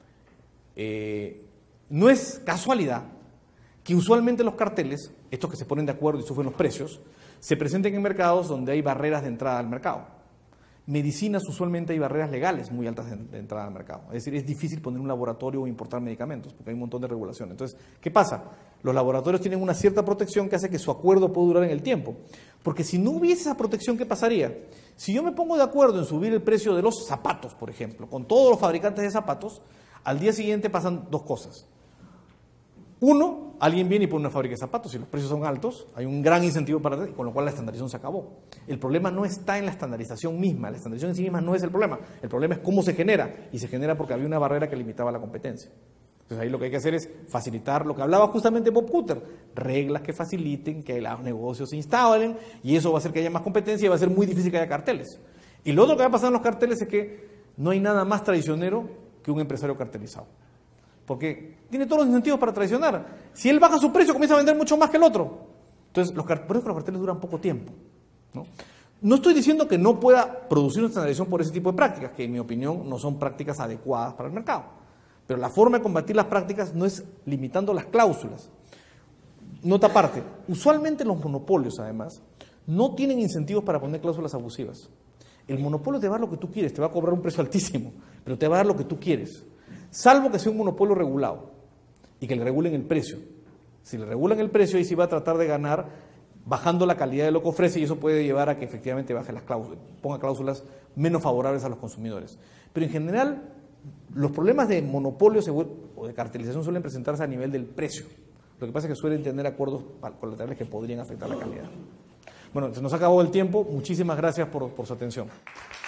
no es casualidad que usualmente los carteles, estos que se ponen de acuerdo y suben los precios, se presenten en mercados donde hay barreras de entrada al mercado. Medicinas, usualmente hay barreras legales muy altas de entrada al mercado. Es decir, es difícil poner un laboratorio o importar medicamentos, porque hay un montón de regulaciones. Entonces, ¿qué pasa? Los laboratorios tienen una cierta protección que hace que su acuerdo pueda durar en el tiempo. Porque si no hubiese esa protección, ¿qué pasaría? Si yo me pongo de acuerdo en subir el precio de los zapatos, por ejemplo, con todos los fabricantes de zapatos, al día siguiente pasan dos cosas. Uno, alguien viene y pone una fábrica de zapatos y los precios son altos, hay un gran incentivo para con lo cual la estandarización se acabó. El problema no está en la estandarización misma, la estandarización en sí misma no es el problema es cómo se genera, y se genera porque había una barrera que limitaba la competencia. Entonces ahí lo que hay que hacer es facilitar lo que hablaba justamente Bob Cutter, reglas que faciliten que los negocios se instalen, y eso va a hacer que haya más competencia y va a ser muy difícil que haya carteles. Y lo otro que va a pasar en los carteles es que no hay nada más traicionero que un empresario cartelizado. Porque tiene todos los incentivos para traicionar. Si él baja su precio, comienza a vender mucho más que el otro. Entonces, por eso los carteles duran poco tiempo, ¿no? No estoy diciendo que no pueda producir una estandarización por ese tipo de prácticas, que en mi opinión no son prácticas adecuadas para el mercado. Pero la forma de combatir las prácticas no es limitando las cláusulas. Nota aparte, usualmente los monopolios, además, no tienen incentivos para poner cláusulas abusivas. El monopolio te va a dar lo que tú quieres, te va a cobrar un precio altísimo, pero te va a dar lo que tú quieres. Salvo que sea un monopolio regulado y que le regulen el precio. Si le regulan el precio, ahí sí va a tratar de ganar bajando la calidad de lo que ofrece, y eso puede llevar a que efectivamente baje las cláusulas, ponga cláusulas menos favorables a los consumidores. Pero en general, los problemas de monopolio o de cartelización suelen presentarse a nivel del precio. Lo que pasa es que suelen tener acuerdos colaterales que podrían afectar la calidad. Bueno, se nos acabó el tiempo. Muchísimas gracias por su atención.